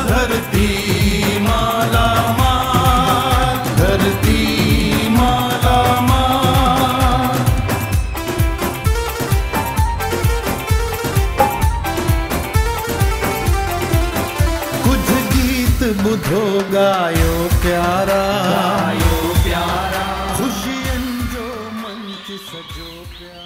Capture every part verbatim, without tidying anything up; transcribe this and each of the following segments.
धरती माला माल, धरती माला माल। कुछ गीत बुधो गायो प्यारा, गायो प्यारा, खुशियन जो मंच सजो प्यारा।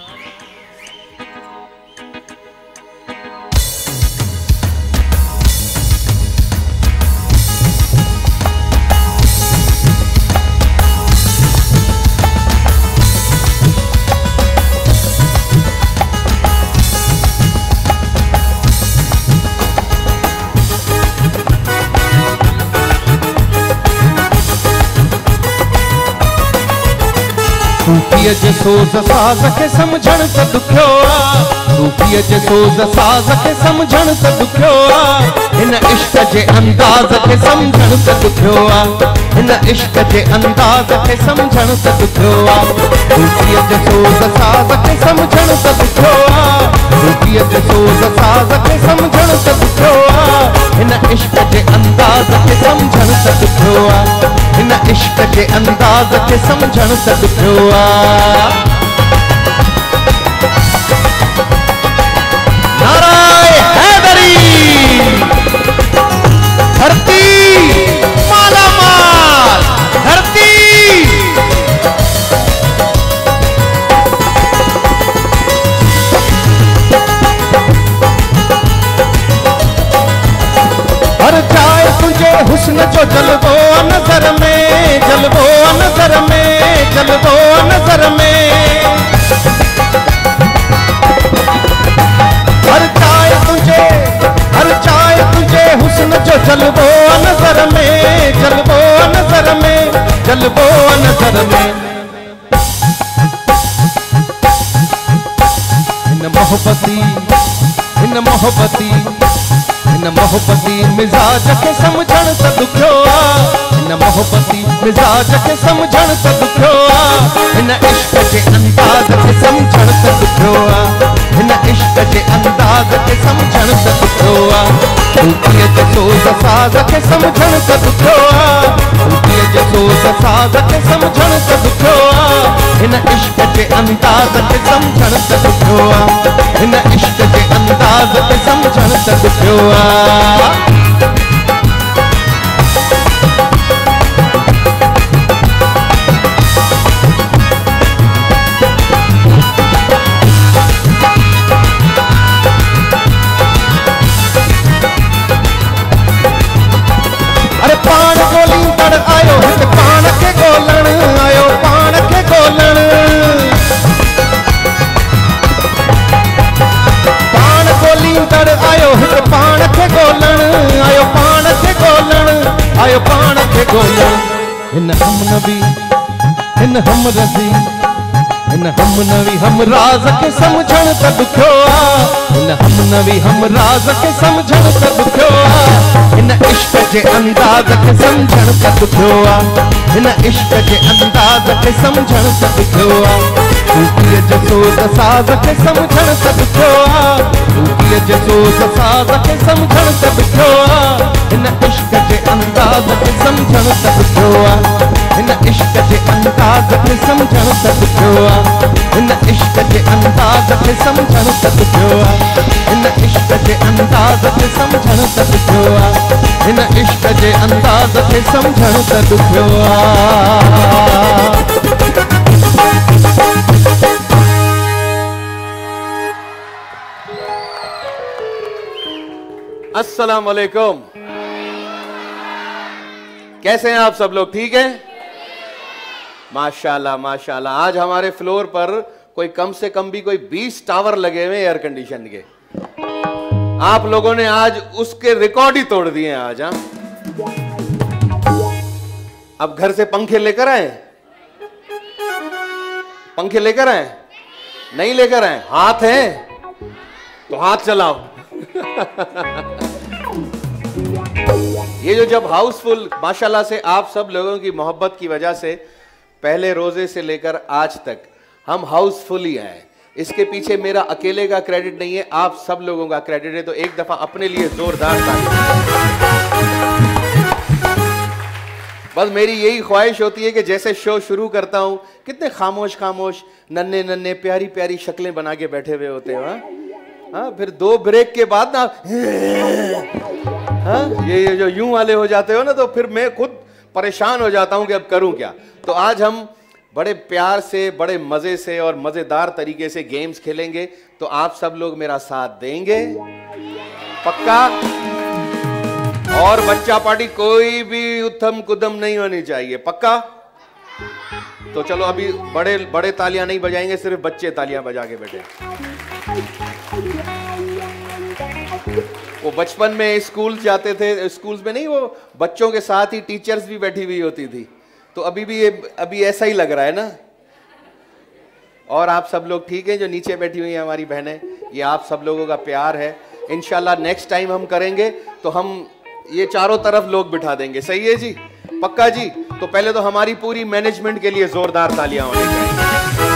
सूफीअ जे सोज़ साज़ खे सम्झण त ॾुखियो आ, सूफीअ जे सोज़ साज़ खे सम्झण त ॾुखियो आ, हिन इश्क जे अंदाज़ खे सम्झण त ॾुखियो आ, हिन इश्क जे अंदाज़ खे सम्झण त ॾुखियो आ। सूफीअ जे सोज़ साज़ खे सम्झण त ॾुखियो आ, सूफीअ जे सोज़ साज़ खे सम्झण त ॾुखियो आ, हिन इश्क जे अंदाज़ खे सम्झण त ॾुखियो आ, हिन इश्क जे अंदाज़ खे सम्झण त ॾुखियो आ। नाराए हैदरी, धरती माला माल, धरती। हर जाए तुझे हुस्न जो जलवो नजर में, जलवो नजर में, जलवो नजर में। हर चाय तुझे, हर चाय तुझे हुस्न जो जलवो नजर में, जलवो नजर में, जलवो नजर में। इन मोहब्बती, इन मोहब्बती, इन मोहब्बती मिजाज के समझण त ॾुखियो आ, इन मोहब्बती मिजाज के समझण त ॾुखियो आ, इन इश्क जे अंदाज़ के समझण त ॾुखियो आ, इन इश्क जे अंदाज़ के समझण त ॾुखियो आ। सूफीअ जे सोज़ साज़ के समझण त ॾुखियो आ, सूफीअ जे सोज़ साज़ के समझण त ॾुखियो आ, इन इश्क जे अंदाज़ के समझण त ॾुखियो आ, इन इश्क जे अंदाज़ के समझण त ॾुखियो आ। अरे पान गोली तड़ आयो हित पान के गोलण आयो, पान के गोलण। पान गोली तड़ आयो हित पान के गोलण आयो, पान के गोलण आयो, पान के गोलण। हिन हम नबी, हिन हम रज़ी, हिन हम नवी हम राज के समझण त ॾुखियो आ, हिन हम नवी हम राज के समझण त ॾुखियो आ, हिन इश्क जे अंदाज़ के समझण त ॾुखियो आ, हिन इश्क जे अंदाज़ के समझण त ॾुखियो आ। सूफीअ जे सोज़ साज़ के समझण त ॾुखियो आ, सूफीअ जे सोज़ साज़ के समझण त ॾुखियो आ, हिन इश्क जे अंदाज़ के समझण त ॾुखियो आ, हिन इश्क जे अंदाज़ के समझण त ॾुखियो आ, हिन इश्क जे अंदाज़ के समझण त ॾुखियो आ, हिन इश्क जे अंदाज़ के समझण त ॾुखियो आ, हिन इश्क जे अंदाज़ के समझण त ॾुखियो आ। अस्सलाम वालेकुम, कैसे हैं आप सब लोग? ठीक हैं? माशाल्लाह माशाल्लाह। आज हमारे फ्लोर पर कोई कम से कम भी कोई बीस टावर लगे हुए एयर कंडीशन के। आप लोगों ने आज उसके रिकॉर्ड ही तोड़ दिए हैं आज। हाँ, अब घर से पंखे लेकर आए? पंखे लेकर आए? नहीं लेकर आए? हाथ है तो हाथ चलाओ। ये जो जब हाउसफुल, माशाल्लाह से आप सब लोगों की मोहब्बत की वजह से पहले रोजे से लेकर आज तक हम हाउसफुल ही हैं। इसके पीछे मेरा अकेले का क्रेडिट नहीं है, आप सब लोगों का क्रेडिट है। तो एक दफा अपने लिए जोरदार ताली। बस मेरी यही ख्वाहिश होती है कि जैसे शो शुरू करता हूँ, कितने खामोश खामोश नन्हे नन्हे प्यारी प्यारी शक्लें बना के बैठे हुए होते हैं। हाँ हाँ, फिर दो ब्रेक के बाद ना हाँ ये ये जो यूं वाले हो जाते हो ना, तो फिर मैं खुद परेशान हो जाता हूँ कि अब करूँ क्या। तो आज हम बड़े प्यार से, बड़े मजे से और मजेदार तरीके से गेम्स खेलेंगे। तो आप सब लोग मेरा साथ देंगे पक्का? और बच्चा पार्टी कोई भी उथम कुदम नहीं होनी चाहिए, पक्का? तो चलो अभी बड़े बड़े तालियां नहीं बजाएंगे, सिर्फ बच्चे तालियां बजा के बैठे। वो बचपन में स्कूल जाते थे, स्कूल्स में नहीं, वो बच्चों के साथ ही टीचर्स भी बैठी हुई होती थी। तो अभी भी ये अभी ऐसा ही लग रहा है ना। और आप सब लोग ठीक हैं जो नीचे बैठी हुई हैं हमारी बहनें, ये आप सब लोगों का प्यार है। इंशाल्लाह नेक्स्ट टाइम हम करेंगे तो हम ये चारों तरफ लोग बिठा देंगे, सही है जी? पक्का जी? तो पहले तो हमारी पूरी मैनेजमेंट के लिए जोरदार तालियां होनी चाहिए।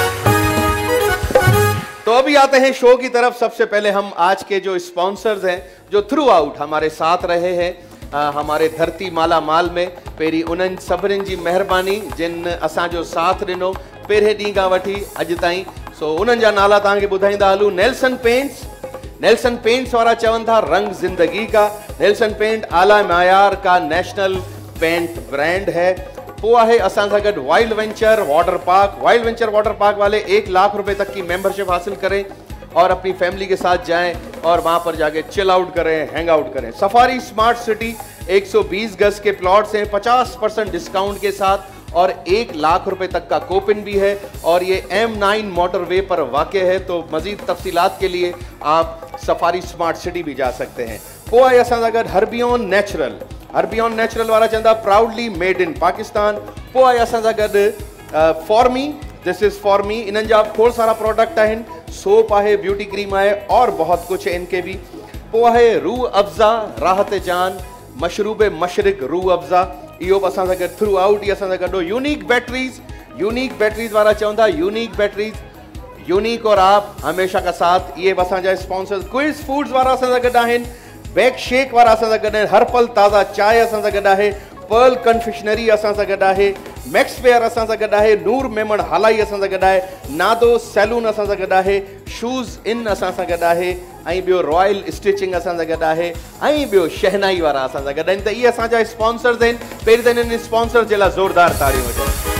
तो अभी आते हैं शो की तरफ। सबसे पहले हम आज के जो स्पॉन्सर्स हैं, जो थ्रू आउट हमारे साथ रहे हैं आ, हमारे धरती माला माल में, पहिरीं उन्हनि सभिनीनि जी महिरबानी जिन असांजो साथ ॾिनो पहिरें ॾींहं खां वठी अॼु ताईं। सो उन्हनि जा नाला तव्हांखे ॿुधाईंदा हलूं। नेल्सन पेंट्स, नेल्सन पेंट्स वारा चवनि था रंग जिंदगी का। नेल्सन पेंट आला मयार का नेशनल पेंट ब्रांड है। पोइ आहे असां सां गॾु wild venture water park. Wild venture water park वाले एक लाख रुपए तक की मेंबरशिप हासिल करें और अपनी फैमिली के साथ जाएं और वहां पर जाके चिल आउट करें, हैंग आउट करें। सफारी स्मार्ट सिटी एक सौ बीस गज के प्लॉट्स हैं पचास परसेंट डिस्काउंट के साथ और एक लाख रुपए तक का कोपिन भी है और ये एम नाइन मोटरवे पर वाक़ है। तो मजीद तफसीलात के लिए आप सफारी स्मार्ट सिटी भी जा सकते हैं। पोइ आहे असां सां गॾु हर्बियन नेचुरल। हर्बियन नेचुरल वारा चवंदा प्राउडली मेड इन पाकिस्तान। पोइ आहे असां सां गॾु for me, this is for me. इन्हनि जा खोड़ सारा प्रोडक्ट आहिनि, सोप आहे, ब्यूटी क्रीम आहे और बहुत कुछ है इनके भी। पोइ आहे रूह अफ़ज़ा, राहत जान, मशरूब मशरिक रूह अफ़ज़ा, इहो बि असां सां गॾु थ्रू आउट ई असां सां गॾु। यूनिक बैटरीज, यूनिक बैटरीज वारा चवंदा यूनिक बैटरीज, यूनिक और आप हमेशा का साथ, ये बि असांजा स्पॉन्सर्स। क्विज फूड्स वारा असां सां गॾु आहिनि। बैक शेक वारा असां सां गॾु आहिनि। हर पल ताज़ा चांहि असां सां गॾु आहे। पर्ल कन्फेक्शनरी असां सां गॾु आहे। मैक्स फेयर असां सां गॾु आहे। नूर मेमण हलाई असां सां गॾु आहे। नादो सैलून असां सां गॾु आहे। शूज़ इन असां सां गॾु आहे ऐं ॿियो रॉयल स्टिचिंग असां सां गॾु आहे ऐं ॿियो शहनाई वारा असां सां गॾु आहिनि। त इहे असांजा स्पॉन्सर्स आहिनि। पहिरीं त इन्हनि स्पॉन्सर्स जे लाइ ज़ोरदार ताड़ियूं हुजनि।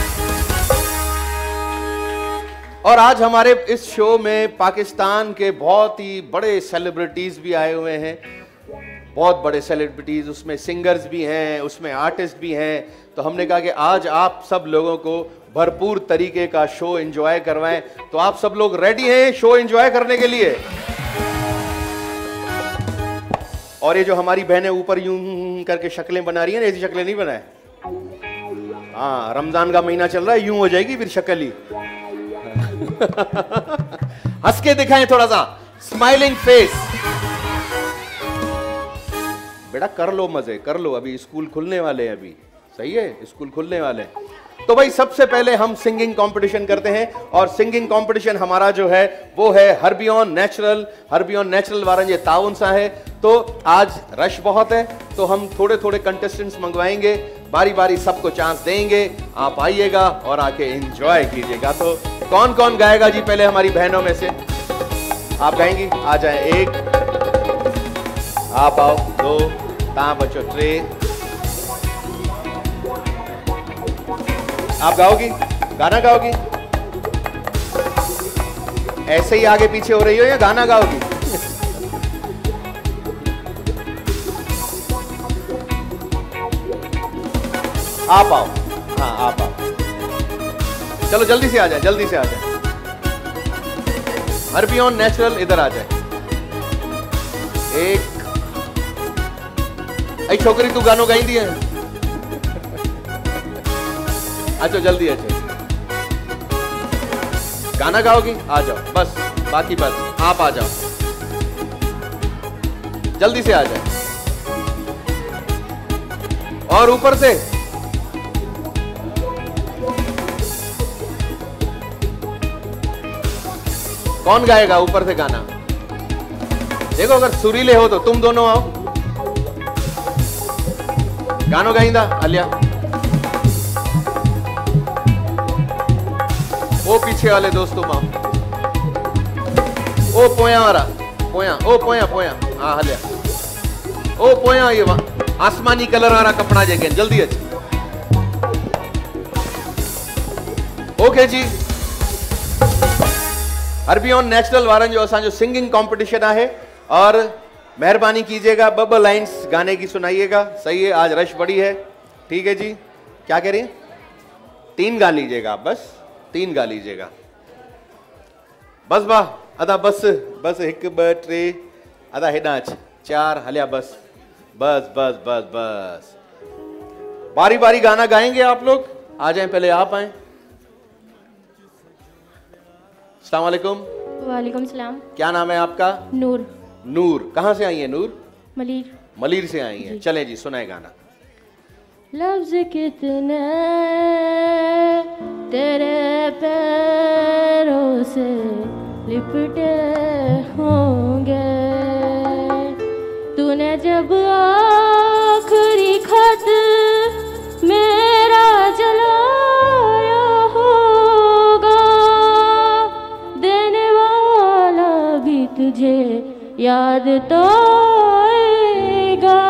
और आज हमारे इस शो में पाकिस्तान के बहुत ही बड़े सेलिब्रिटीज भी आए हुए हैं, बहुत बड़े सेलिब्रिटीज, उसमें सिंगर्स भी हैं, उसमें आर्टिस्ट भी हैं। तो हमने कहा कि आज आप सब लोगों को भरपूर तरीके का शो एंजॉय करवाएं। तो आप सब लोग रेडी हैं शो एंजॉय करने के लिए? और ये जो हमारी बहनें ऊपर यूं करके शक्लें बना रही हैं, ऐसी शक्लें नहीं बनाए। हाँ, रमजान का महीना चल रहा है, यूं हो जाएगी फिर शक्ल ही। हंस के दिखाएं थोड़ा सा, स्माइलिंग फेस। बेटा कर लो मजे, कर लो, अभी स्कूल खुलने वाले हैं, अभी सही है, स्कूल खुलने वाले हैं। तो भाई सबसे पहले हम सिंगिंग कंपटीशन करते हैं और सिंगिंग कंपटीशन हमारा जो है वो है हर्बियन नेचुरल। हर्बियन नेचुरल वारन जे ताउन सा है। तो आज रश बहुत है तो हम थोड़े थोड़े कंटेस्टेंट्स मंगवाएंगे, बारी बारी सबको चांस देंगे। आप आइएगा और आके एंजॉय कीजिएगा। तो कौन कौन गाएगा जी? पहले हमारी बहनों में से आप गाएंगी? आ जाए। एक, आप आओ। दो, ता बचो। ट्रे, आप गाओगी? गाना गाओगी? ऐसे ही आगे पीछे हो रही हो या गाना गाओगी? आप आओ। हाँ आप आओ, चलो जल्दी से आ जाए, जल्दी से आ जाए। हर्बियन नेचुरल इधर आ जाए। एक, आई छोकरी तू गानो गाई दिए? अच्छा जल्दी अच्छा, गाना गाओगी? आ जाओ, बस बाकी बस आप आ जाओ, जल्दी से आ जाए। और ऊपर से कौन गाएगा ऊपर से गाना? देखो अगर सुरीले हो तो तुम दोनों आओ, गानो गाइंदा। अलिया ओ पीछे वाले दोस्तों मां ओ पोया वाला पोया ओ पोया पोया हाँ हलिया ओ पोया ये वहां आसमानी कलर वाला कपड़ा जेके जल्दी अच ओके जी अरबियन नेशनल वारन जो असांजो सिंगिंग कंपटीशन है और मेहरबानी कीजिएगा ब ब लाइंस गाने की सुनाइएगा। सही है, आज रश बड़ी है। ठीक है जी, क्या कह रही हैं? तीन गा लीजिएगा, बस तीन गा लीजिएगा बस वाह अदा बस बस एक ब टे अदा हेॾां अच चार हलिया बस बस बस बस बस बारी बारी गाना गाएंगे आप लोग। आ जाएं, पहले आप आए। अस्सलाम वालेकुम। वालेकुम सलाम। क्या नाम है आपका? नूर। नूर, कहाँ से आई है नूर? मलीर। मलीर से आई है। चलें जी, सुनाए गाना। लफ्ज कितने तेरे पैरों से लिपटे होंगे, तूने जब आखिरी खत मेरा जलाया होगा, देने वाला भी तुझे याद तो आएगा,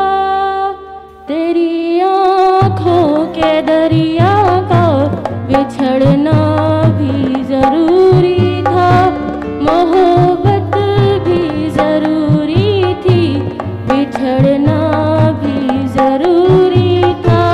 तेरी आँखों के दरिया का बिछड़ना भी जरूरी था, मोहब्बत भी जरूरी थी, बिछड़ना भी जरूरी था,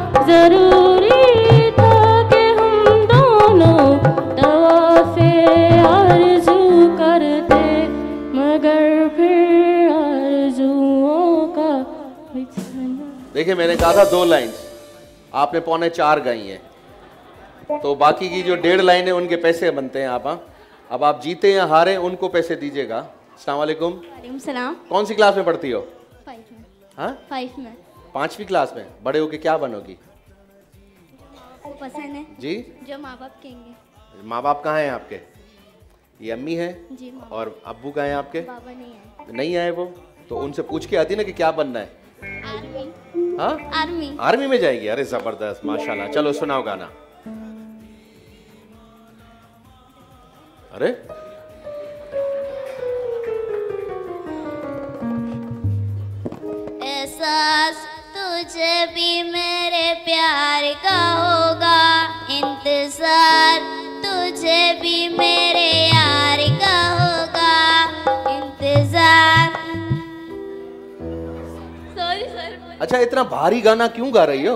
जरूरी था कि हम दोनों तवाफ़े आरज़ू करते, मगर फिर आरज़ुओं का बिछड़ना। देखिए, मैंने कहा था दो लाइंस, आपने पौने चार गाई हैं, तो बाकी की जो डेढ़ लाइन है उनके पैसे बनते हैं आप। हाँ, अब आप जीते या हारे उनको पैसे दीजिएगा। अस्सलाम वालेकुम। वालेकुम सलाम। कौन सी क्लास में पढ़ती हो? फाइव में। हाँ, फाइव में। पांचवी क्लास में। बड़े होके क्या बनोगी? वो पसंद है जी, जो माँ बाप कहेंगे। माँ बाप कहाँ हैं आपके? ये अम्मी हैं जी माँ और अब्बू कहाँ हैं आपके? बाबा नहीं है। नहीं आए वो, तो उनसे पूछ के आती ना कि क्या बनना है। आर्मी। हाँ, आर्मी। आर्मी में जाएगी। अरे जबरदस्त, माशाल्लाह। चलो सुनाओ गाना। अरे एहसास तुझे भी मेरे प्यार का होगा, इंतजार तुझे भी मेरे यार का होगा, इंतजार। Sorry sir. अच्छा, इतना भारी गाना क्यों गा रही हो?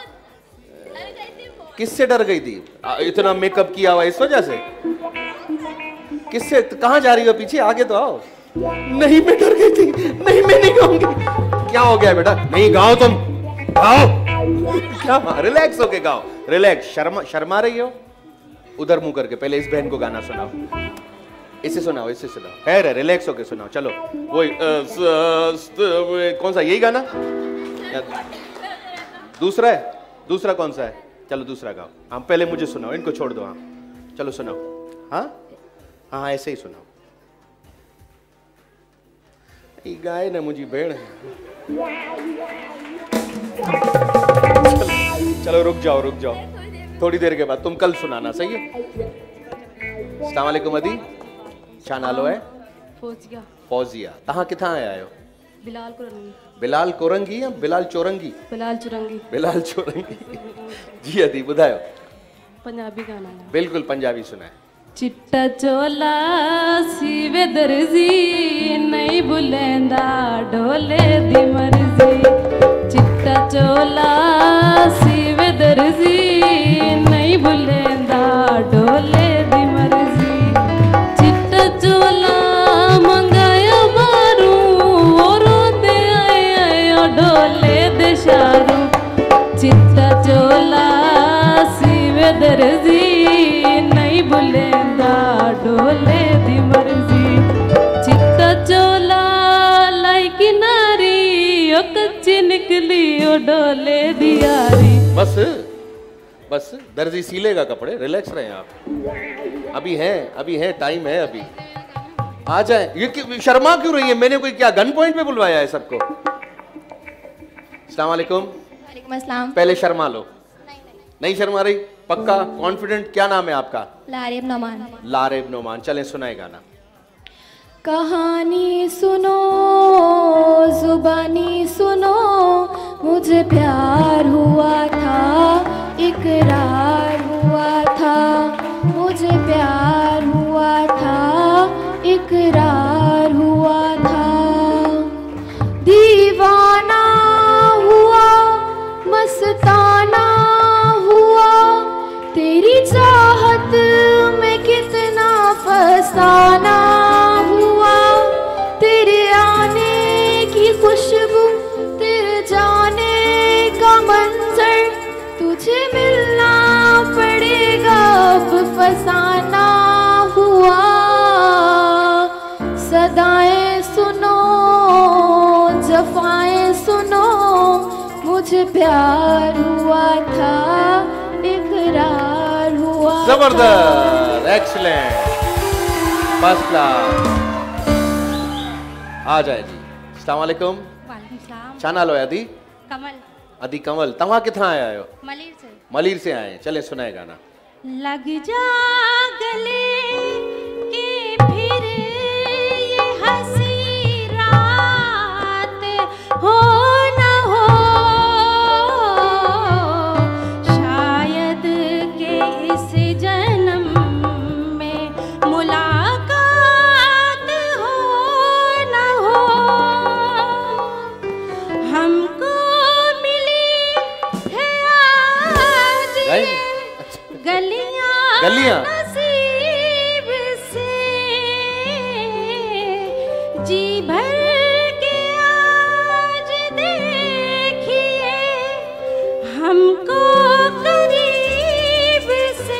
किससे डर गई थी? आ, इतना मेकअप किया हुआ इस वजह से? किससे? कहाँ जा रही हो? पीछे आगे तो आओ। नहीं, मैं डर गई थी। नहीं, मैं नहीं गाऊंगी। क्या हो गया बेटा? नहीं गाओ, तुम गाओ। क्या? रिलैक्स होके गाओ, रिलैक्स। शर्मा शर्मा रही हो? उधर मुंह करके पहले इस बहन को गाना सुनाओ। इसे सुनाओ, इसे सुनाओ। है, रिलैक्स होके सुनाओ। चलो वही कौन सा? यही गाना? दूसरा है? दूसरा कौन सा है? चलो दूसरा गाओ। हाँ, पहले मुझे सुनाओ, इनको छोड़ दो। हाँ चलो सुनाओ। हाँ हाँ, ऐसे ही सुनाओ। गाय ना मुझी भेड़। चलो, चलो रुक जाओ, रुक जाओ, थोड़ी देर के बाद तुम कल सुनाना। सही है? अस्सलाम वालेकुम अदी, छा नालो है? फौजिया। फौजिया, तहां किथां आया आहियो? बिलाल कुरंगी। बिलाल कोरंगी या बिलाल चोरंगी? बिलाल चुरंगी। बिलाल चोरंगी। जी अदी ॿुधायो। पंजाबी गाना है। बिल्कुल पंजाबी सुनाए। चिट्टा चोला सीवे दर्जी, नहीं बुलेंदा डोले दी मर्जी, चिट्टा चोला सीवे दर्जी, नहीं बुलेंदा डोले दी मर्जी, चिट्टा चोला मंगाया बारू, रोते आए आए डोले दे शारू, चिट्टा चोला सीवे दर्जी, नहीं बुलेंदा डोले दी मर्जी, चिट्टा चोला लाई किनारी, ओ कच्ची निकली ओ डोले दी यारी। बस बस, दर्जी सीलेगा कपड़े, रिलैक्स रहें आप। अभी है, अभी है, टाइम है अभी। आ जाए। ये क्यों शर्मा क्यों रही है? मैंने कोई क्या गन पॉइंट पे बुलवाया है सबको? अस्सलाम वालेकुम। वालेकुम अस्सलाम। पहले शर्मा लो। नहीं शर्मा रही? पक्का कॉन्फिडेंट? क्या नाम है आपका? लारेब नोमान। लारेब नोमान, चलें सुनाए गाना। कहानी सुनो, जुबानी सुनो, मुझे प्यार हुआ था, इकरार हुआ था, मुझे प्यार हुआ था, इकरार हुआ था, दीवाना हुआ, मस्ताना हुआ, तेरी चाहत में कितना फसाना हुआ, तेरे आने की खुशबू, तेरे जाने का मंजर, तुझे मिलना पड़ेगा अब फसाना हुआ, सदाएं सुनो, जफाएं सुनो, मुझे प्यार हुआ था, इकरार हुआ। जबरदस्त, एक्सीलेंट, फर्स्ट क्लास। आ जाए जी। अस्सलाम वालेकुम। वालेकुम सलाम। छा नालो है अदी? कमल। अदी कमल, तव्हां किथां आया आहियो? मलिर से। मलिर से आए हैं, चले सुनाए गाना। लग जा गले के फिर ये हंसी रात हो न हो, शायद के इस जन्म में मुलाकात हो न हो, हमको मिली है आज गाए? गलियां गलियां? नसीब से, जी भर के आज देखिए हमको करीब से,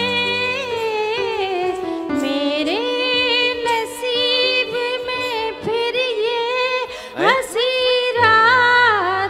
मेरे नसीब में फिर ये हंसी रात।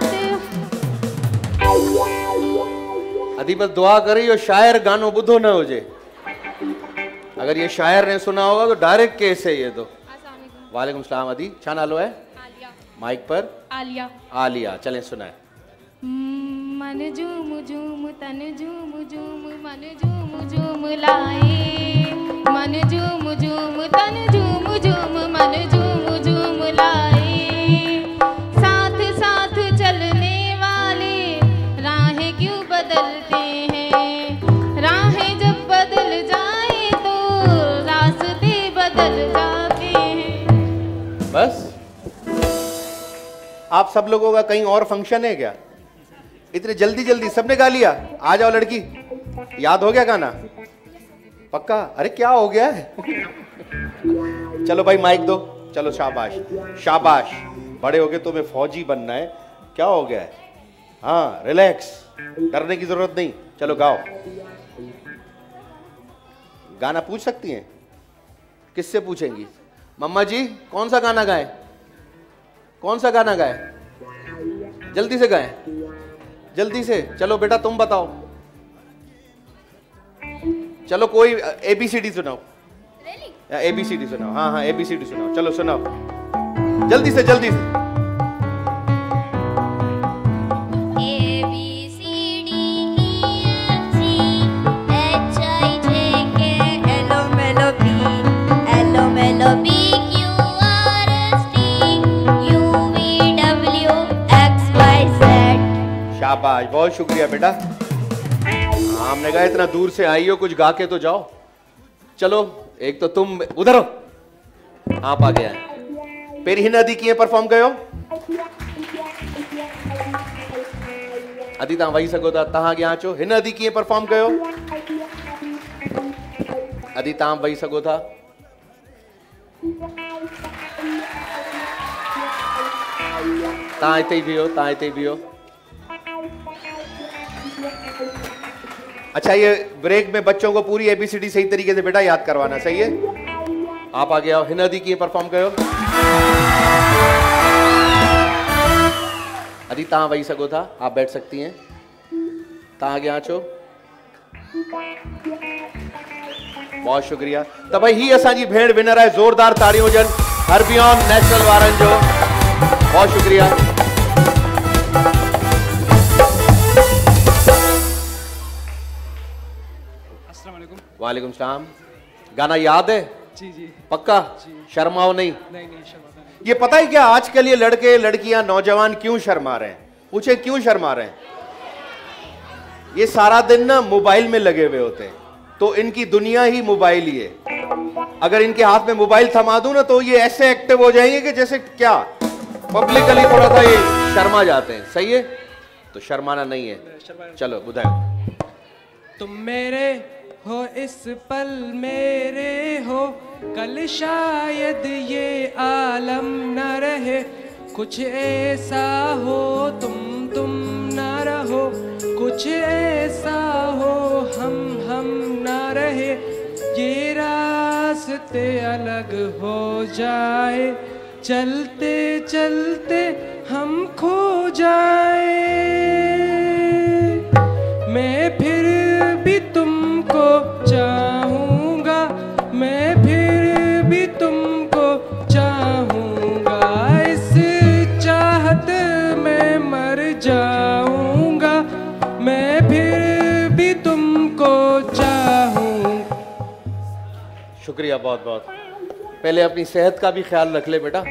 अदी बस दुआ करी और शायर गानो बुधो न हो जे। अगर ये शायर ने सुना होगा तो डायरेक्ट केस है ये तो। वालेकुम सलाम। अदी छा नालो है? आलिया। माइक पर। आलिया। आलिया, चलें सुनाए। मन झूम झूम तन झूम झूम मन झूम झूम लाए, मन झूम झूम तन झूम झूम मन झूम झूम लाए, साथ साथ चलने वाले राहें क्यों बदलते हैं, राहें जब बदल जाए तो रास्ते बदल जाते हैं। बस आप सब लोगों का कहीं और फंक्शन है क्या? इतने जल्दी जल्दी सबने गा लिया? आ जाओ लड़की, याद हो गया गाना? पक्का? अरे क्या हो गया है? चलो भाई माइक दो, चलो शाबाश शाबाश, बड़े हो गए तुम्हें फौजी बनना है, क्या हो गया है? हाँ रिलैक्स, डरने की जरूरत नहीं, चलो गाओ। गाना पूछ सकती हैं? किससे पूछेंगी? मम्मा जी कौन सा गाना गाए? कौन सा गाना गाए? जल्दी से गाएं, जल्दी से। चलो बेटा तुम बताओ, चलो कोई एबीसीडी सुनाओ। एबीसीडी सुनाओ। हाँ हाँ एबीसीडी सुनाओ, चलो सुनाओ जल्दी से जल्दी से। शाबाश, बहुत शुक्रिया बेटा। हमने कहा इतना दूर से आई हो, कुछ गा के तो जाओ। चलो एक तो तुम उधर हो, आप आ गया है। पेरी हिन अदी कीअं परफॉर्म कयो? अदी तव्हां वेही सघो था, तव्हां अॻियां अचो। हिन अदी कीअं परफॉर्म कयो? अदी तव्हां वेही सघो था। तव्हां हिते ई बीहो, तव्हां हिते ई बीहो। अच्छा ये ब्रेक में बच्चों को पूरी एबीसीडी सही तरीके से बेटा याद करवाना, सही है? आप आगे आओ। हिन अदी कीअं परफॉर्म कयो? अदी तव्हां वेही सघो था, आप बैठ सकती हैं। तव्हां अॻियां अचो। बहुत शुक्रिया। तो भाई ही असांजी भेण विनर है, जोरदार ताड़ियों हुजनि हरबियन नेशनल वारनि जो। बहुत शुक्रिया। वालेकुम सलाम। गाना याद है? जी जी पक्का? शर्माओ नहीं। नहीं नहीं शर्मा नहीं। ये पता है क्या आजकल ये लड़के लड़कियां नौजवान क्यों शर्मा रहे हैं? पूछे क्यों शर्मा रहे हैं? ये सारा दिन ना मोबाइल में लगे हुए होते हैं, तो इनकी दुनिया ही मोबाइल ही है। अगर इनके हाथ में मोबाइल थमा दूं ना तो ये ऐसे एक्टिव हो जाएंगे कि जैसे क्या पब्लिकली थोड़ा सा ये शर्मा जाते हैं। सही है? तो शर्माना नहीं है। चलो बुधाओ। तुम मेरे हो इस पल मेरे हो, कल शायद ये आलम न रहे। कुछ ऐसा हो तुम तुम न रहो, कुछ ऐसा हो हम हम न रहे। ये रास्ते अलग हो जाए, चलते चलते हम खो जाए। मैं फिर भी तुमको चाहूँगा, मैं फिर भी तुमको चाहूँगा। इस चाहत में मर जाऊँगा, मैं फिर भी तुमको चाहूँ। शुक्रिया बहुत बहुत। पहले अपनी सेहत का भी ख्याल रख ले बेटा।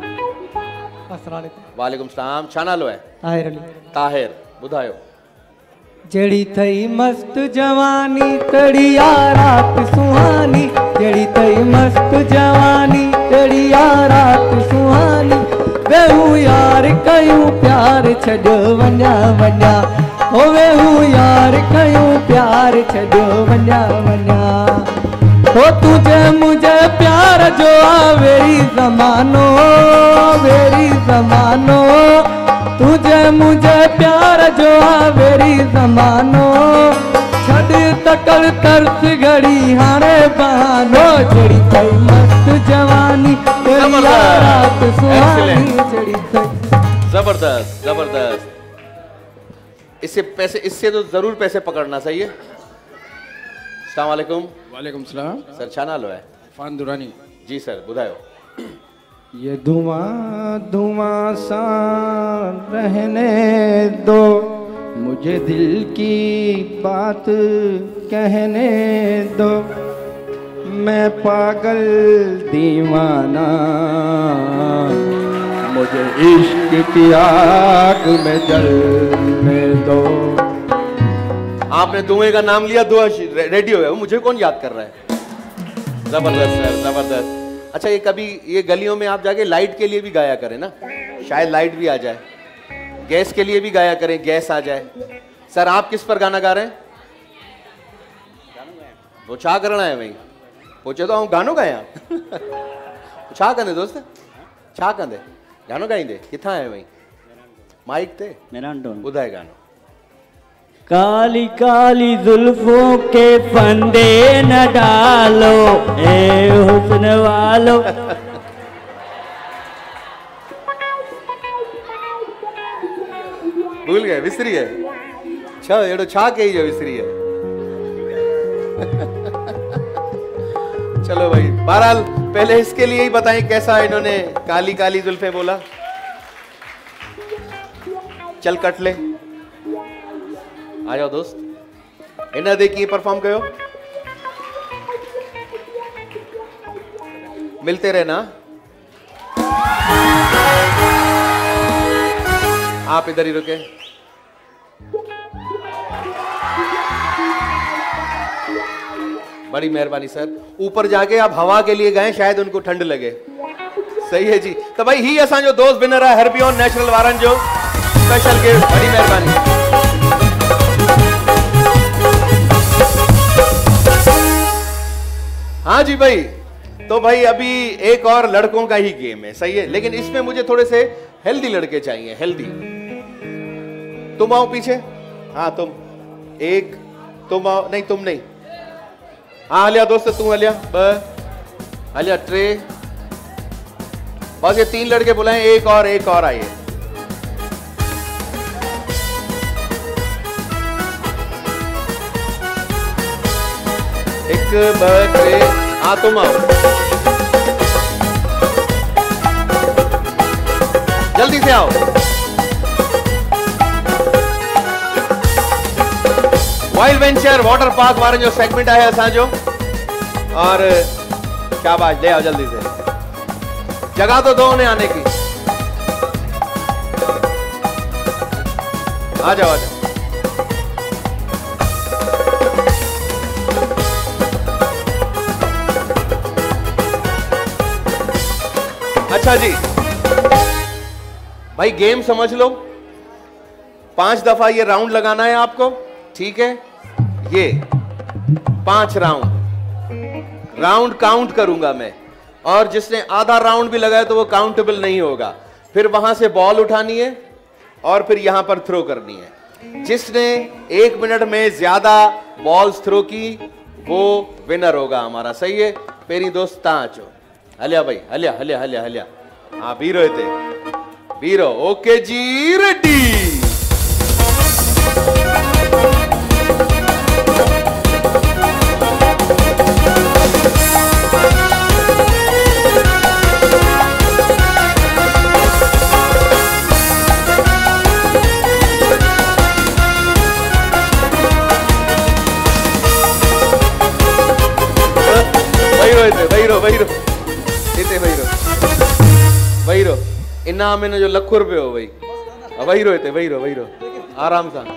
वालेकुम सलाम। छा नालो है? ताहिर अली। ताहिर बुधायो। जड़ी थई मस्त जवानी तड़िया रात सुहानी, जड़ी थई मस्त जवानी तड़िया रात सुहानी। वेहू यार कयूं प्यार छॾो वञा वञा, ओ वेहू यार कयूं प्यार छॾो वञा वञा। ओ तुझे मुझे प्यार जो आवेरी ज़मानो, वेरी ज़मानो। तुझे मुझे प्यार जो आवेरी ज़मानो। छॾ तकल तरस घड़ी हाणे बहानो। जड़ी थई मस्त जवानी तड़िया रात सुहानी, जड़ी थई। जबरदस्त जबरदस्त। इससे पैसे, इससे तो जरूर पैसे पकड़ना सही है। अस्सलाम वालेकुम। वालेकुम सलाम। सर छा नालो है? फान दुरानी। जी सर बुधायो। ये धुआं धुआं सा रहने दो, मुझे दिल की बात कहने दो। मैं पागल दीवाना, मुझे इश्क की आग में जलने दो। आपने धुएं का नाम लिया, धुआं रेडियो है, वो मुझे कौन याद कर रहा है? जबरदस्त सर जबरदस्त। अच्छा ये कभी ये गलियों में आप जाके लाइट के लिए भी गाया करें ना, शायद लाइट भी आ जाए। गैस के लिए भी गाया करें, गैस आ जाए। सर आप किस पर गाना गा रहे हैं? वो छा करना है भाई? पूछे तो हम गानो गाया छा कंदे दोस्त? छा कंदे? गानो गाईंदे? किथा है भाई? माइक ते मेरा ॿुधाए गानो। काली काली जुल्फों के फंदे न डालो ए हुस्न वालो। भूल गए? विसरी है? छा एड़ो छा कही जो विसरी है? चलो भाई, बहरहाल पहले इसके लिए ही बताएं कैसा इन्होंने काली काली जुल्फें बोला। चल कट ले, आ जाओ दोस्त। इन्हें देखिए परफॉर्म करो, मिलते रहना। आप इधर ही रुके। बड़ी मेहरबानी सर। ऊपर जाके आप हवा के लिए गए, शायद उनको ठंड लगे। सही है जी। तो भाई ही असा जो दोस्त विनर है हरबियन नेशनल वारन जो स्पेशल गिफ्ट। बड़ी मेहरबानी। हाँ जी भाई, तो भाई अभी एक और लड़कों का ही गेम है। सही है, लेकिन इसमें मुझे थोड़े से हेल्दी लड़के चाहिए। हेल्दी। तुम आओ पीछे। हाँ तुम एक, तुम आओ। नहीं तुम नहीं। हाँ हलिया दोस्त, तू हलिया ब हलिया ट्रे। बस ये तीन लड़के बुलाएं, एक और एक और आइए। एक ब ट्रे। हाँ तुम आओ जल्दी से आओ। वाइल्ड वेंचर वाटर पार्क वारनि जो सेगमेंट है असांजो और शाबाश ले आओ जल्दी से जगह तो दो उन्हें आने की आ जाओ आ जाओ अच्छा जी भाई गेम समझ लो पांच दफा ये राउंड लगाना है आपको ठीक है ये पांच राउंड राउंड काउंट करूंगा मैं और जिसने आधा राउंड भी लगाया तो वो काउंटेबल नहीं होगा फिर वहां से बॉल उठानी है और फिर यहां पर थ्रो करनी है जिसने एक मिनट में ज्यादा बॉल्स थ्रो की वो विनर होगा हमारा सही है पेरी दोस्त ताचो हलिया भाई हलिया हलिया हलिया हलिया हाँ बीरो थे बीरो ओके जी रेडी वहीरो वहीरो इते वहीरो वहीरो इनाम इन जो लखो रुपयो हो भाई वहीरो इते वहीरो वहीरो आराम से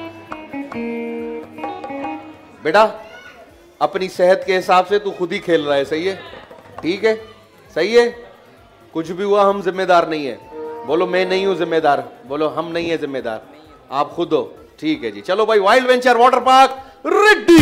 बेटा अपनी सेहत के हिसाब से तू खुद ही खेल रहा है सही है ठीक है सही है कुछ भी हुआ हम जिम्मेदार नहीं है बोलो मैं नहीं हूं जिम्मेदार बोलो हम नहीं है जिम्मेदार आप खुद हो ठीक है जी चलो भाई Wild venture water Park ready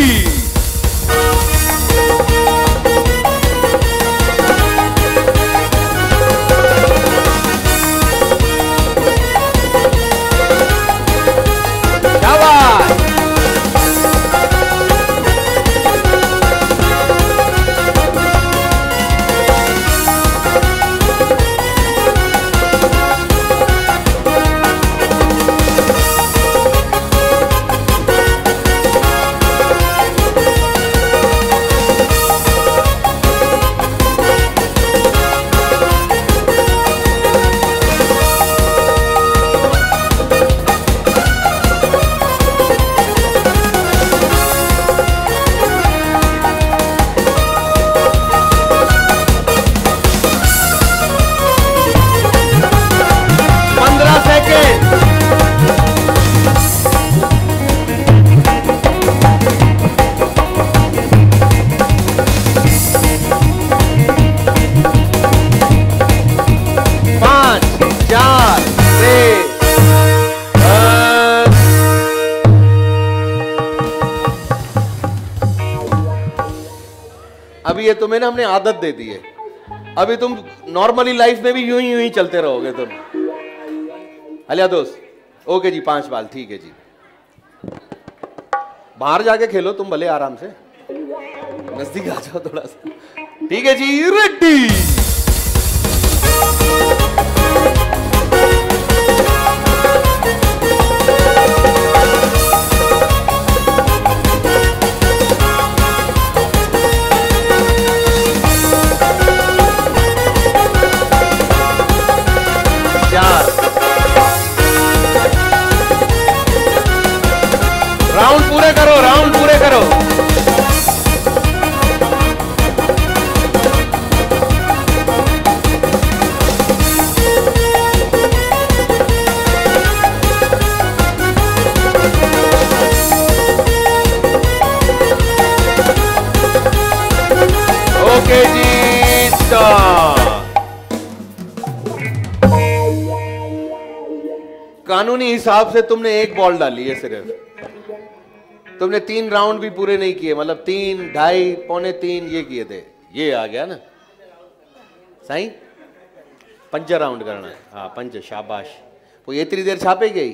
अभी ये तुम्हें ना हमने आदत दे दी है अभी तुम नॉर्मली लाइफ में भी यूं ही यूं ही चलते रहोगे तुम हलिया दोस्त ओके जी पांच बाल ठीक है जी बाहर जाके खेलो तुम भले आराम से नजदीक आ जाओ थोड़ा सा ठीक है जी रेडी राउंड पूरे करो राउंड पूरे करो ओके जी स्टॉप कानूनी हिसाब से तुमने एक बॉल डाली है सिर्फ तुमने तीन राउंड भी पूरे नहीं किए मतलब तीन ढाई पौने तीन ये किए थे ये आ गया ना सही पंज राउंड करना है हाँ पंज शाबाश वो एतरी देर छापे गई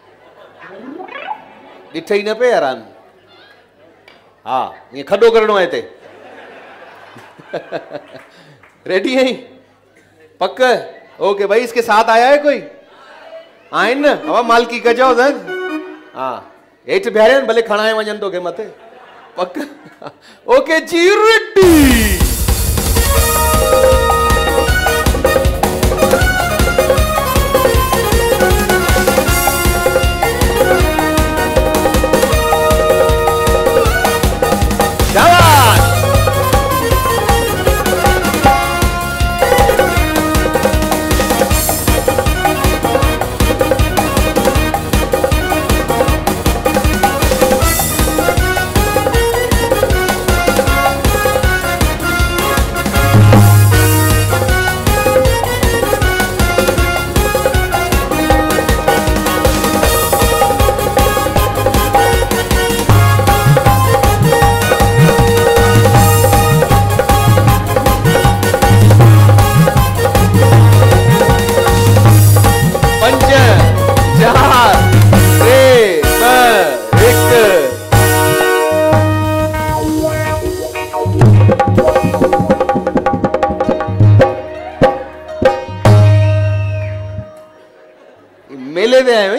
ॾिठ ही न पे हैरान हाँ ये खड्डो करणो है ते रेडी है पक्क ओके भाई इसके साथ आया है कोई आए न अब मालकी कजो हाँ हेठ बिहारे भले खणाए वजन तो के मथे पक ओके जी रेडी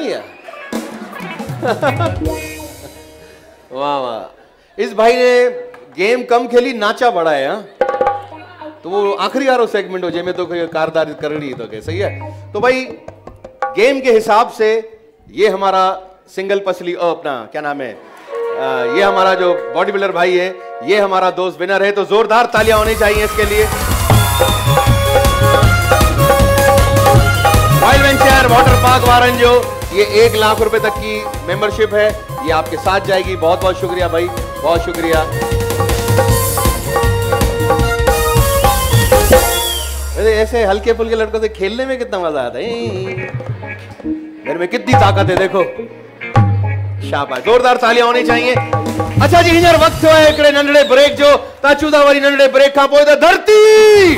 नहीं है? वाह वाह, इस भाई ने गेम कम खेली, नाचा बड़ा है। हाँ, तो वो आखिरी यारो सेगमेंट हो जाए में तो कारदारी करनी तो के सही है। तो भाई गेम के हिसाब से ये हमारा सिंगल पसली ओ, अपना क्या नाम है, आ, ये हमारा जो बॉडी बिल्डर भाई है, ये हमारा दोस्त विनर है। तो जोरदार तालियां होनी चाहिए इसके लिए। रॉयल वेंचर वाटर पार्क वारंजो, ये एक लाख रुपए तक की मेंबरशिप है, ये आपके साथ जाएगी। बहुत बहुत शुक्रिया भाई, बहुत शुक्रिया। ऐसे हल्के फुल्के लड़कों से खेलने में कितना मजा आता है। मेरे में कितनी ताकत है देखो। शाबाश, जोरदार तालियां होनी चाहिए। अच्छा जी, हींअर वक्त है हिकिड़े नंढड़े ब्रेक जो। ताचूदा वरी नंढड़े ब्रेक खां पोइ त धरती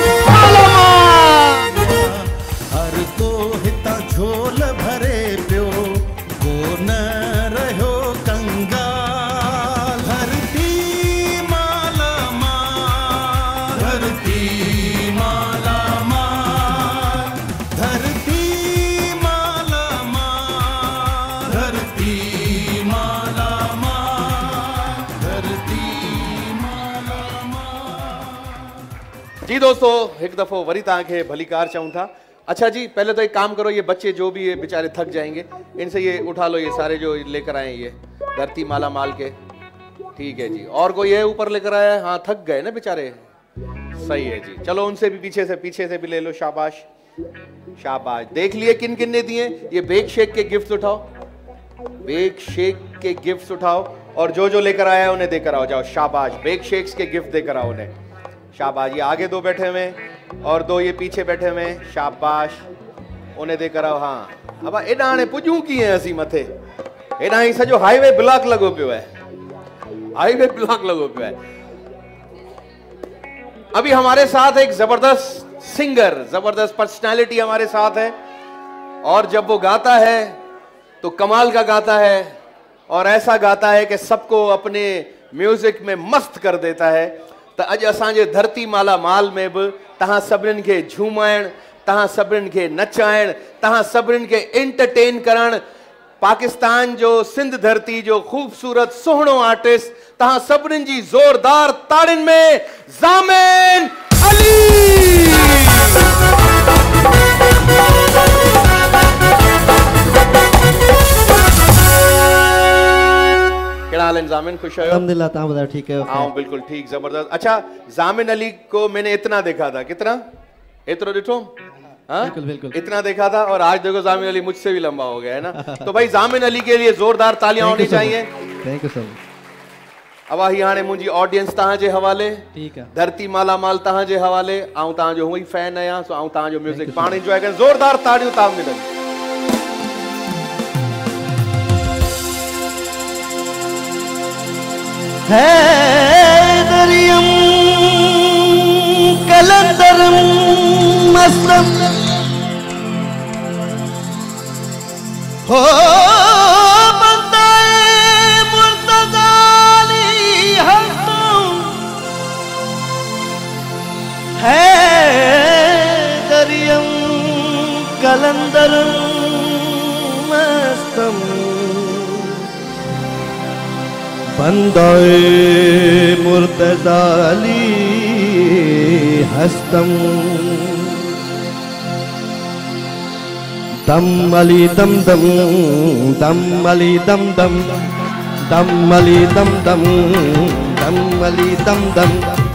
हर को हिता झोल भरे पियो, को न रहियो कंगाल। धरती माला माल, धरती माला माल, धरती माला माल, धरती माला माल, धरती माला माल। जी दोस्तों, एक दफो वरी तव्हांखे भली कार चऊं था। अच्छा जी, पहले तो एक काम करो, ये बच्चे जो भी ये बेचारे थक जाएंगे, इनसे ये उठा लो, ये सारे जो लेकर आए ये धरती माला माल के। ठीक है जी, और कोई है ऊपर लेकर आया है? हाँ, थक गए ना बेचारे। सही है जी, चलो उनसे भी पीछे से पीछे से भी ले लो। शाबाश शाबाश। देख लिए किन किन ने दिए? ये बेक शेक के गिफ्ट उठाओ, बेक शेक के गिफ्ट उठाओ, और जो जो लेकर आया है उन्हें देकर आओ। जाओ, शाबाश, बेक शेक्स के गिफ्ट देकर आओ उन्हें। शाबाश। ये आगे दो बैठे हुए और दो ये पीछे बैठे हुए, शाबाश, उन्हें देकर आओ। हाँ, अब एडा हाणे पुजूं कीअं असीं मथे? एडा ही सॼो हाईवे ब्लॉक लगो पियो है, हाईवे ब्लॉक लगो पियो है। अभी हमारे साथ एक जबरदस्त सिंगर, जबरदस्त पर्सनालिटी हमारे साथ है, और जब वो गाता है तो कमाल का गाता है, और ऐसा गाता है कि सबको अपने म्यूजिक में मस्त कर देता है। तो अज असांजे धरती माला माल में भी तहां सभिनीनि खे झूमाइण, तहां सभिनीनि खे नचाइण, तहां सभिनीनि खे एंटरटेन करण, पाकिस्तान जो सिंध धरती जो खूबसूरत सुहिणो आर्टिस्ट, तहां सभिनीनि जी ज़ोरदार ताड़ियुनि में ज़ामिन अली। क्या हाल है ज़ामिन? खुश हो? अल्हम्दुलिल्लाह, तां बताओ ठीक है? हाँ बिल्कुल ठीक, जबरदस्त। अच्छा, ज़ामिन अली को मैंने इतना देखा था, कितना इतना देखो, हाँ बिल्कुल बिल्कुल इतना देखा था, और आज देखो ज़ामिन अली मुझसे भी लंबा हो गया है ना। तो भाई ज़ामिन अली के लिए जोरदार तालियां होनी चाहिए। Thank you sir. अब ही हाणे मुंहिंजी ऑडियंस तव्हां जे हवाले, ठीक है, धरती माला माल तव्हां जे हवाले। आऊं तव्हां जो हूं ई फैन आहियां, सो आऊं तव्हां जो म्यूजिक पाण एंजॉय कयां। जोरदार ताड़ियूं तव्हां मिलनि। हैदरियम कलंदरम मस्तम हो बंदाए मुर्तज़ाली हस्तम। हैदरियम कलंदरम मस्तम बंदाए मुर्तज़ाली हस्तम। दम अली दम दम, दम अली दम दम, दम अली दम दम, दम अली दम दम।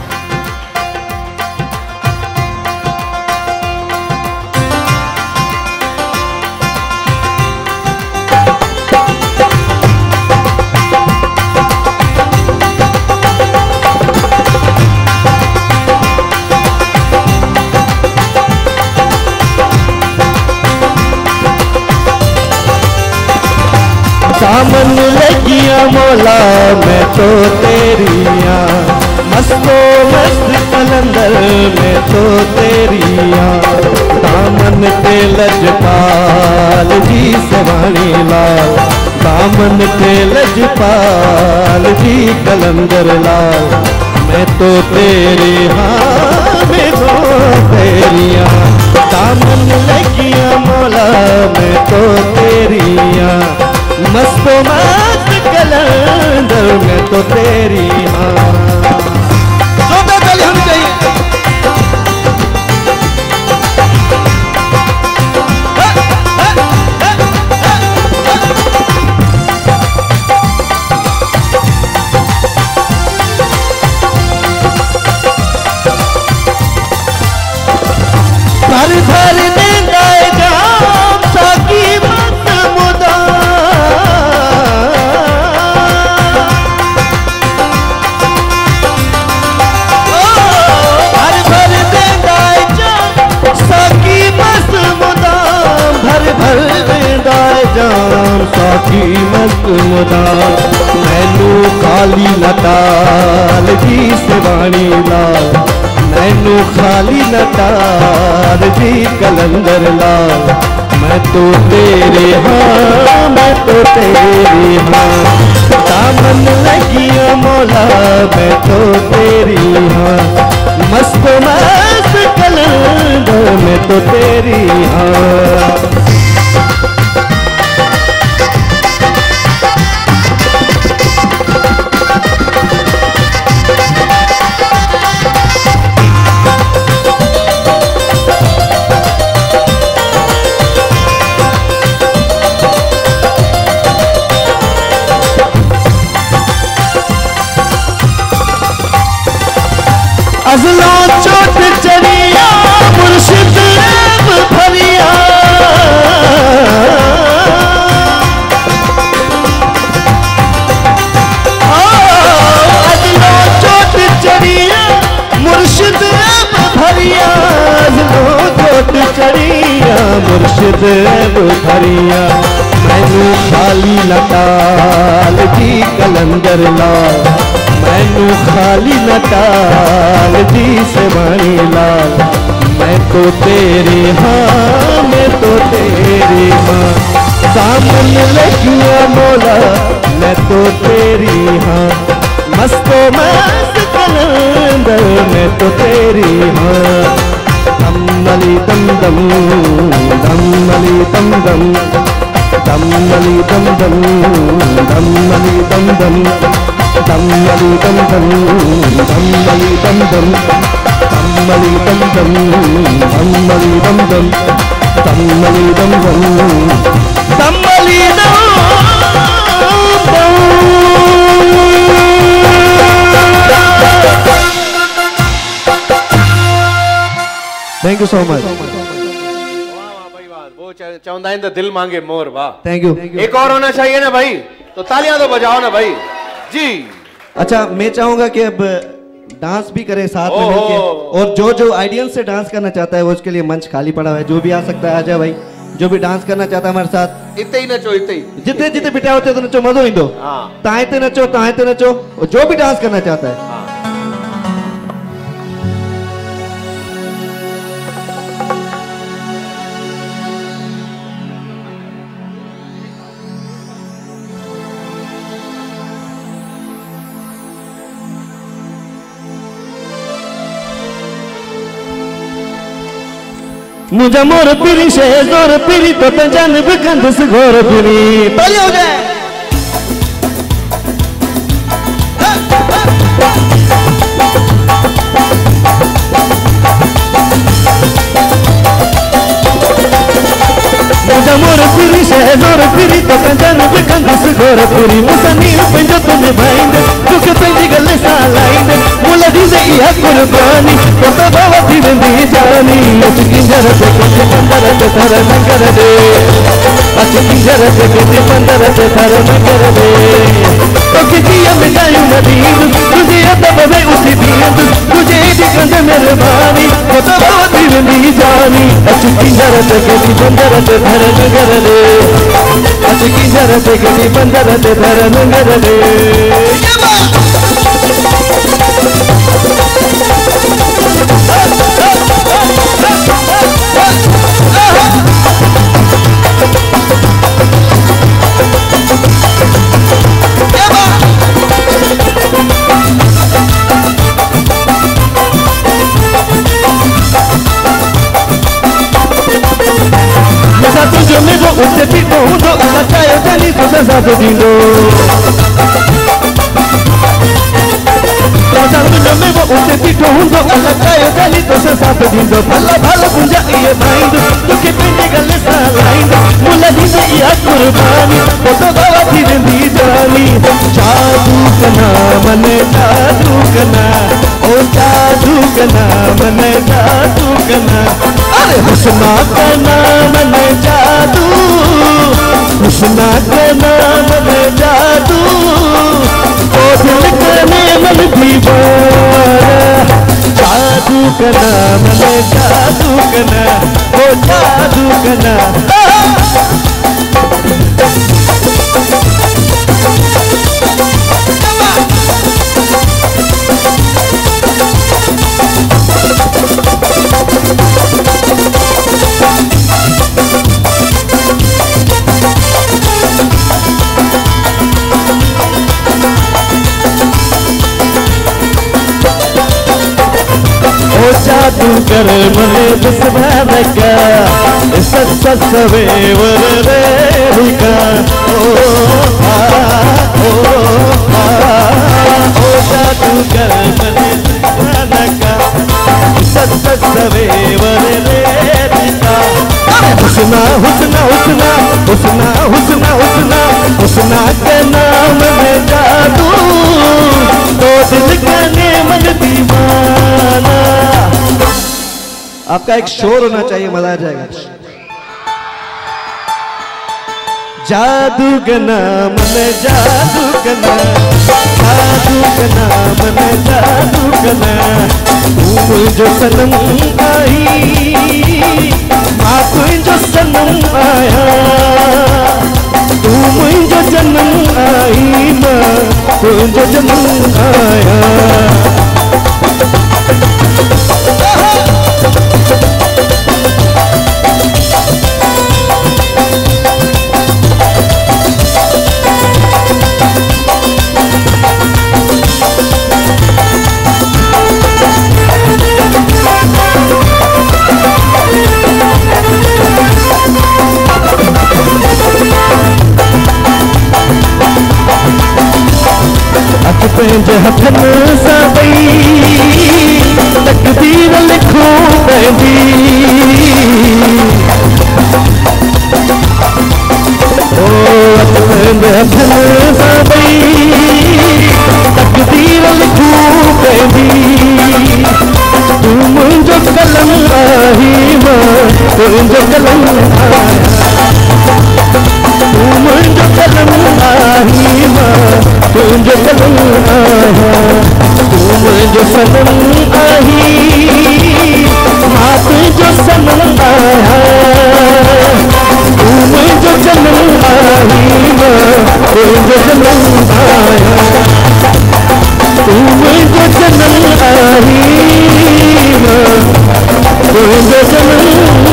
दामन लगिया मौला मैं तो तेरिया, मस्तो मस्त कलंदर में तो तेरिया। दामन ते लजपाल जी सवाणी लाल, दामन ते लजपाल जी कलंदर लाल। मैं तो तेरे हाँ मैं तो तेरिया। दामन लगिया मौला मैं तो तेरिया, मस्तो मस्त कलंदर मैं तो तेरी हाँ। जोरदार ताली होनी चाहिए। भर भर देंगे जाम साकी मत मुदा, भर भर देंगे जाम साकी मत मुदा, भर भर देंगे जाम साकी मत मुदा। मैनू खाली लताल जी सिवानी लाल, मैनू खाली नटार जी कलंदर लाल, मैं तो तेरे हाँ मैं तो तेरी हाँ। दामन लगिया मौला मैं तो तेरी हाँ, मस्त मस्त कलंदर मैं तो तेरी हाँ। अज़लों चोट चढ़िया मुर्शिद ऐब भरिया, अज़लों चोट चढ़िया मुर्शिद ऐब भरिया, अज़लों चोट चढ़िया मुर्शिद ऐब भरिया। मैनू खाली लताल जी कलंदर लाल, मैनू खाली नटाल जी सिवानी लाल, मैं तो तेरी हाँ मैं तो तेरी हाँ। दामन लगिया मौला मैं तो तेरी हाँ, मस्तो मस्त कलंदर मैं तो तेरी हाँ। दम अली दम दम दम अली दम दम दम अली दम दम दम अली दम दम दम अली दम दम दम अली दम दम दम अली दम दम दम अली दम दम दम अली दम दम दम अली दम थैंक यू सो मच। वो चाहता है तो दिल मांगे मोर, वाह थैंक यू। एक और होना चाहिए ना भाई, तो तालियां तो बजाओ ना भाई जी। अच्छा मैं चाहूंगा कि अब डांस भी करें साथ में मिलके, और जो जो ऑडियंस से डांस करना चाहता है वो उसके लिए मंच खाली पड़ा हुआ है, जो भी आ सकता है आ जाए भाई। जो भी डांस करना चाहता है हमारे साथ इतने ही नचो, इतने ही जितने जितने बिटा होते तो नचो, मजो ही दो। हाँ ताएते नचो ताएते नचो, और जो भी डांस करना चाहता है। हाँ। मुझे मोर पिरी से जोर पिरी तो तंजन बिकंद से घोर पिरी ताली हो जाए। मुझे मोर पिरी से जोर पिरी तो तंजन बिकंद से घोर पिरी, मुसनी पंजो तुम भाईंदे दुख पंजी गले सालाइंदे, मुला दीजे इहा कुर्बानी तो बावती वेंदी जानी। अचकी जरत के पंदर ते थर नगर दे, अचकी जरत के पंदर ते थर नगर दे, तो कितिया मिटायूं नदीद तुझे अदब में उसी दीद, तुझे दिखंद मेहरबानी तो बावती वेंदी जानी। अचकी जरत के पंदर ते थर नगर दे, अचकी जरत के पंदर ते थर नगर दे। तोसे साथ दींदो में वो उसे पीठो हूंदो अलग कायो गाली तोसे साथ दींदो भला भला मुंहिंजा इहे ठाहींदो तोखे पंहिंजे गले सां लाहींदो मुल ॾींदे इहा कुर्बानी फोटो गवा थी वेंदी जानी जादू कना मन जादू कना ओ जादू कना मन जादू कना अरे हुस्ना कना मन जादू हुस्ना कना मन जादू ओ दिल कने मन दीवाना जादू कना मन जादू कना ओ जादू कना जादू कर मने दुश्मनका सच सच सवे वरेका ओ आ ओ आ ओ जादू कर मने दुश्मनका सच सच सवे वरेका हुस्ना हुस्ना हुस्ना हुस्ना हुस्ना हुस्ना हुस्ना के नाम में जादू तो दिल कने मन दीवाना। आपका एक शोर होना चाहिए, मजा आ जाएगा। जादू का नाम में जादू का नाम जादू का नाम में जादू का नाम तू जो सनम आई माँ जो सनम आया तू मुझो जन्म आई माँ तुझो जन्म आया पंहिंजे हथनि सां भई तकदीर लिखो पंहिंजी ओ पंहिंजे हथनि सां भई तकदीर लिखो पंहिंजी तूं मुंहिंजो कलम आही मां तुंहिंजो कलम आया तूं मुंहिंजो कलम आही मां तुंहिंजो कलम आया तूं मुंहिंजो सनम आही मां तुंहिंजो सनम आया तूं मुंहिंजो जनम आही मां तुंहिंजो जनम आया तूं मुंहिंजो जनम आही मां तुंहिंजो जनम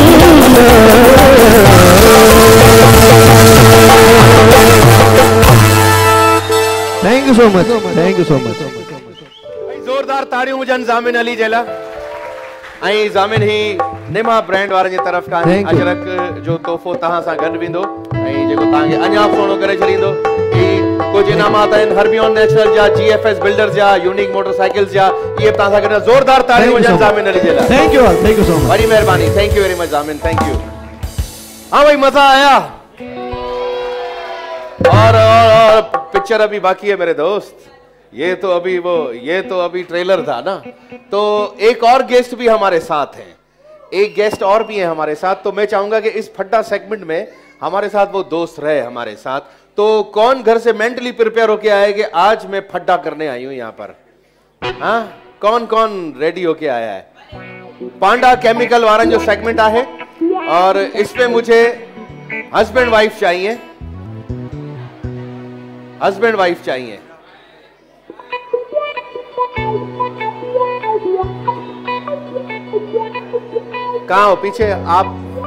thank you so much thank you so much जोरदार ताड़ियूं हुजनि ज़ामिन अली जेला ऐं ज़ामिन ही निमा ब्रांड वारनि जी तरफ़ खां अजरक जो तोहफ़ो तव्हां सां गॾु वेंदो ऐं जेको तव्हांखे अञा सुहिणो करे छॾींदो। ही कुझु इनामात आहिनि हर्बियन नेचुरल जा जीएफएस बिल्डर्स जा यूनिक मोटरसाइकिल्स जा इहे तव्हां सां गॾु ज़ोरदार ताड़ियूं हुजनि ज़ामिन अली जेला। Thank you thank you so much बड़ी मेहरबानी thank you very much Zamin thank you. हाँ भाई मजा आया और, और, और पिक्चर अभी बाकी है मेरे दोस्त। ये तो अभी वो ये तो अभी ट्रेलर था ना। तो एक और गेस्ट भी हमारे साथ हैं, एक गेस्ट और भी है हमारे साथ। तो मैं चाहूंगा कि इस फड्डा सेगमेंट में हमारे साथ वो दोस्त रहे हमारे साथ। तो कौन घर से मेंटली प्रिपेयर होके आए कि आज मैं फड्डा करने आई हूं यहाँ पर? हाँ कौन कौन रेडी होके आया है? पांडा केमिकल वारन जो सेगमेंट है और इसमें मुझे हस्बैंड वाइफ चाहिए, हस्बैंड वाइफ चाहिए। कहाँ हो पीछे आप?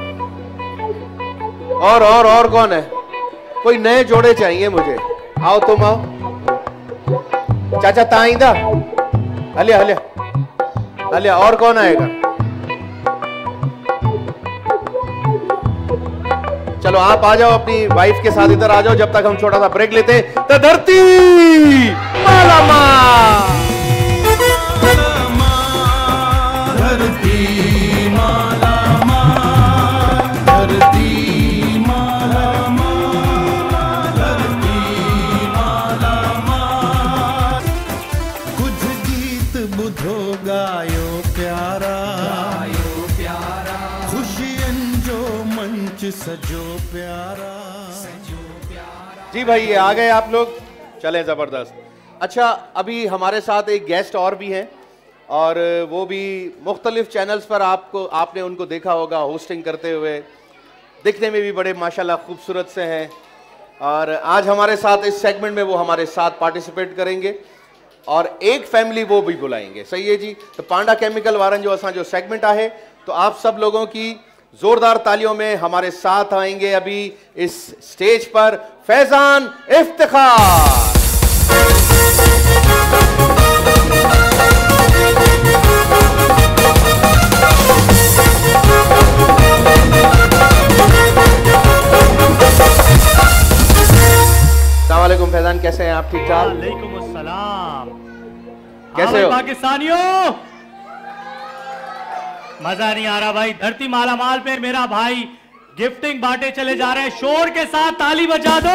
और और और कौन है? कोई नए जोड़े चाहिए मुझे। आओ तुम आओ। चाचा ता आईंदा हलिया हलिया हलिया। और कौन आएगा? चलो आप आ जाओ अपनी वाइफ के साथ, इधर आ जाओ जब तक हम छोटा सा ब्रेक लेते हैं। तो धरती माला माल, धरती माला माल, धरती माला माल, धरती माला माल। कुछ गीत बुधो गायो प्यारा, गायो प्यारा, खुशियन जो मंच सजो प्यारा, सजो प्यारा। जी भाई ये आ गए आप लोग, चले जबरदस्त। अच्छा अभी हमारे साथ एक गेस्ट और भी हैं और वो भी मुख्तलिफ चैनल्स पर आपको आपने उनको देखा होगा होस्टिंग करते हुए, दिखने में भी बड़े माशाल्लाह खूबसूरत से हैं। और आज हमारे साथ इस सेगमेंट में वो हमारे साथ पार्टिसिपेट करेंगे और एक फैमिली वो भी बुलाएंगे। सही है जी। तो पांडा केमिकल वारन जो असा जो सेगमेंट आहे, तो आप सब लोगों की जोरदार तालियों में हमारे साथ आएंगे अभी इस स्टेज पर फैजान इफ्तिखार। अस्सलामुअलैकुम फैजान, कैसे हैं आप? ठीक ठाक? वालेकुम अस्सलाम। कैसे हो? पाकिस्तानियों, मजा नहीं आ रहा भाई। धरती माला माल पे मेरा भाई गिफ्टिंग बांटे चले जा रहे हैं, शोर के साथ ताली बजा दो।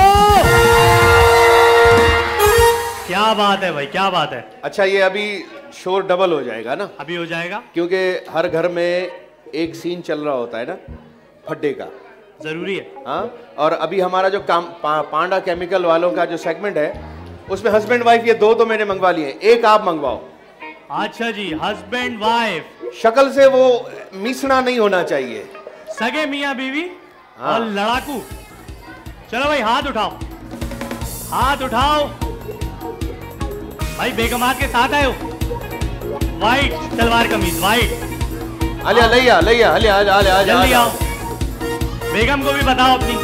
क्या बात है भाई, क्या बात है। अच्छा ये अभी शोर डबल हो जाएगा ना? अभी हो जाएगा क्योंकि हर घर में एक सीन चल रहा होता है ना फड्डे का, जरूरी है। हाँ, और अभी हमारा जो काम पा, पांडा केमिकल वालों का जो सेगमेंट है उसमें हस्बैंड वाइफ ये दो तो मैंने मंगवा लिए, एक आप मंगवाओ। अच्छा जी, हस्बैंड वाइफ, शक्ल से वो मिसना नहीं होना चाहिए, सगे मियां बीवी हाँ। और लड़ाकू। चलो भाई हाथ उठाओ, हाथ उठाओ भाई। बेगमात के साथ आए हो, वाइट सलवार कमीज वाइट। आलिया लिया लिया आलिया आलिया आलिया जल्दी आओ, बेगम को भी बताओ अपनी।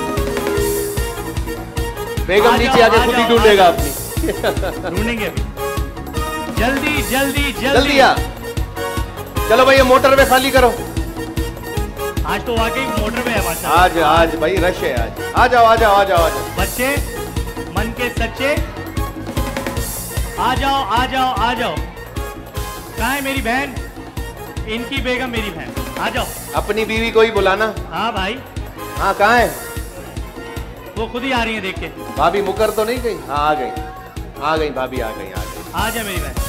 बेगम नीचे आके खुद ही ढूंढेगा अपनी। ढूंढेंगे अभी, जल्दी जल्दी जल्दी जल्दी आ। चलो भाई ये मोटर पे खाली करो। आज तो वाकई मोटर पे है माशाल्लाह। आज आज भाई रश है आज। आ जाओ आ जाओ आ जाओ आ जाओ बच्चे मन के सच्चे, आ जाओ आ जाओ आ जाओ। कहाँ है मेरी बहन? इनकी बेगम मेरी बहन, आ जाओ। अपनी बीवी को ही बुलाना। हाँ भाई, हाँ कहाँ है? वो खुद ही आ रही है देख के। भाभी मुकर तो नहीं गई? हाँ आ गई आ गई भाभी आ गई आ गई। आ जा मेरी बहन।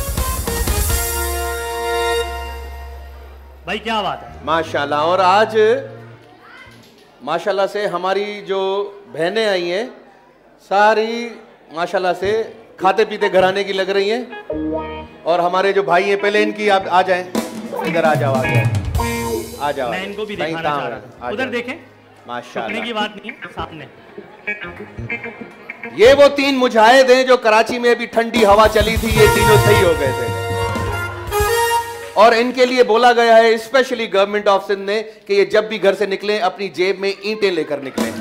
भाई क्या बात है माशाल्लाह। और आज माशाल्लाह से हमारी जो बहनें आई हैं सारी माशाल्लाह से खाते पीते घराने की लग रही हैं। और हमारे जो भाई हैं पहले इनकी आप आ जाएं, इधर आ जाओ आ जाओ आ जाओ। मैं इनको भी दिखाना चाह रहा था, उधर देखें। माशाल्लाह की बात नहीं, सामने। ये वो तीन मुजाहिद हैं जो कराची में अभी ठंडी हवा चली थी, ये तीनों सही हो गए थे। और इनके लिए बोला गया है स्पेशली गवर्नमेंट ऑफ सिंध ने कि ये जब भी घर से निकलें अपनी जेब में ईंटें लेकर निकलें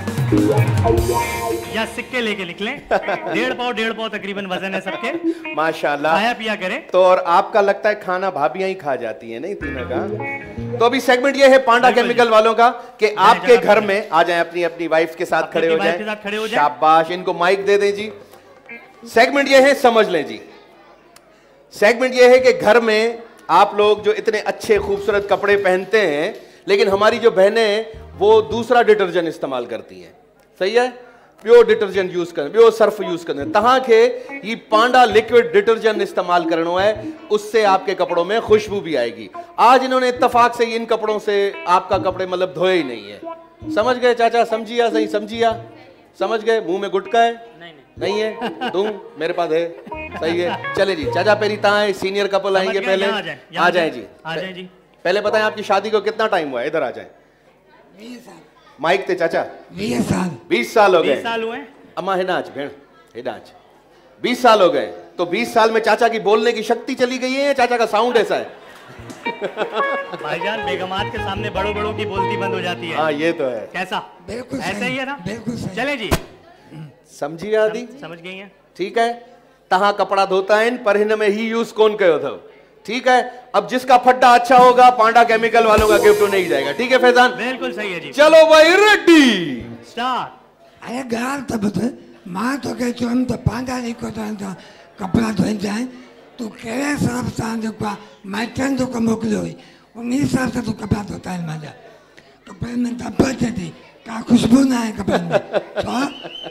या सिक्के लेके निकलें। डेढ़ पाव डेढ़ पाव तकरीबन वजन है सबके, माशाल्लाह। खाया पिया करें। तो और आपका लगता है खाना भाभियां ही खा जाती हैं नहीं तीनों का? तो अभी सेगमेंट ये है पांडा केमिकल वालों का कि आपके घर में आ जाएं, अपनी अपनी वाइफ के साथ खड़े हो जाएं। शाबाश, इनको माइक दे दें जी। सेगमेंट ये है, समझ लें जी। सेगमेंट ये है कि घर में आप लोग जो इतने अच्छे खूबसूरत कपड़े पहनते हैं, लेकिन हमारी जो बहनें हैं वो दूसरा डिटर्जेंट इस्तेमाल करती हैं। सही है? प्योर डिटर्जेंट यूज करें, प्योर सर्फ यूज करें। तहां के ये पांडा लिक्विड डिटर्जेंट इस्तेमाल करना है, उससे आपके कपड़ों में खुशबू भी आएगी। आज इन्होंने इत्तेफाक से इन कपड़ों से आपका कपड़े मतलब धोए ही नहीं है। समझ गए चाचा? समझिया सही समझिया समझ गए? मुंह में गुटका है? नहीं नहीं है? दूं? मेरे पास है। सही है, चले जी। चाचा पेरी ताए सीनियर कपल आएंगे पहले। आ जाए जी, आ जाए जी। पहले बताएं आपकी शादी को कितना टाइम हुआ है? इधर आ जाए। माइक थे चाचा। बीस साल बीस साल हो गए। बीस साल हुए अम्मा हिनाज भेड़ हिनाज बीस साल हो गए। तो बीस साल में चाचा की बोलने की शक्ति चली गई है या चाचा का साउंड ऐसा है? भाईजान बेगमात के सामने बड़ों बड़ों की बोलती बंद हो जाती है। हाँ ये तो है। कैसा? बिल्कुल ऐसा ही है ना? बिल्कुल चले जी। समझी आदि? समझ गई हैं? ठीक है। तहां कपड़ा धोता है पर हिन में ही यूज कौन कयो थो? ठीक है, अब जिसका फड्डा अच्छा होगा पांडा केमिकल वालों का गिफ्ट नहीं जाएगा। ठीक है फैजान? बिल्कुल सही है जी। चलो भाई रेडी स्टार्ट। अरे गाल तो बता, मां तो कहती हम तो पांडा नहीं को तो कपड़ा धोई जाए, तू केड़े सरफ सां जेको माइटन जो कम मोकिलियो हुई उन हिसाब से तू कपड़ा धोता है। मुंहिंजा कपिड़े में धप अचे थी, का खुशबू ना है कपड़े में। छो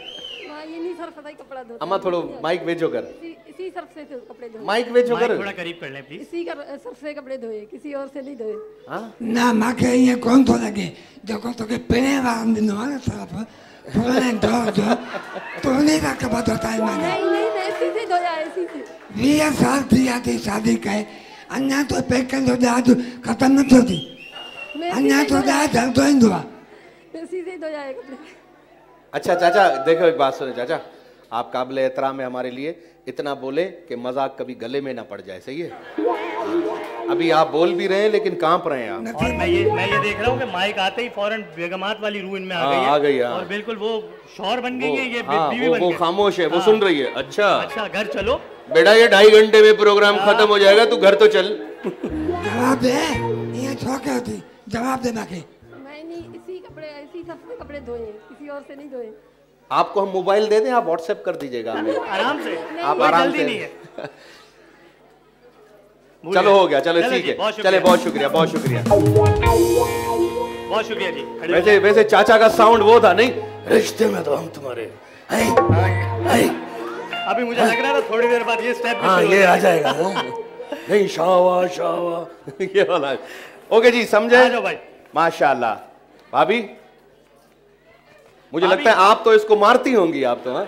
कपड़ा धोता अम्मा थोड़ो माइक वेझो कर, इसी, इसी सर्फ से तो कपड़े धोए। माइक वेझो कर, थोड़ा करीब कर ले प्लीज। इसी का सर्फ से कपड़े धोए, किसी और से नहीं धोए। हां ना मांखे ये कौन तो लगे जेको तो के पेने वांग दिनो है सरफ पुराने धो धो तो नहीं का कपड़ा धोता है। मैं नहीं नहीं नहीं इसी से धोया, इसी से। वीह साल थी आती शादी कहे, अन्ना तो पेकन जो दाद खत्म न थी, अन्ना तो दाद धोईंदो आहे। इसी से धोया है कपड़े। अच्छा चाचा देखो एक बात सुनो चाचा, आप काबिल एहतराम है हमारे लिए, इतना बोले कि मजाक कभी गले में ना पड़ जाए। सही है? अभी आप बोल भी रहे हैं लेकिन कांप रहे हैं आप। और मैं ये मैं ये देख रहा हूँ कि माइक आते ही फौरन बेगमात वाली रूह इनमें आ हाँ, गई है। आ गई है, हाँ। और बिल्कुल वो शौहर बन गई है, ये हाँ, बीवी वो, बन वो गई। खामोश है, वो हाँ। सुन रही है। अच्छा अच्छा घर चलो बेटा, ये ढाई घंटे में प्रोग्राम खत्म हो जाएगा, तू घर तो चल। जवाब दे, ये छोके होती जवाब दे बाकी। मैं नहीं, इसी कपड़े इसी सर्फ से कपड़े धोए, किसी और से नहीं धोए। आपको हम मोबाइल दे दें, आप व्हाट्सएप कर दीजिएगा हमें आराम से, आप कोई आराम जल्दी से नहीं है। चलो हो गया, चलो चलो ठीक जी, है, बहुत चले बहुत शुक्रिया, बहुत शुक्रिया। बहुत शुक्रिया जी। खड़े हो वैसे वैसे चाचा का साउंड वो था नहीं, रिश्ते में तो हम तुम्हारे है, है। अभी मुझे लग रहा था थोड़ी देर बाद ये स्टेप हाँ ये आ जाएगा ना? नहीं शावा शावा ये वाला। ओके जी समझे? भाई माशाल्लाह। भाभी मुझे भाभी। लगता है आप तो इसको मारती होंगी आप तो। हाँ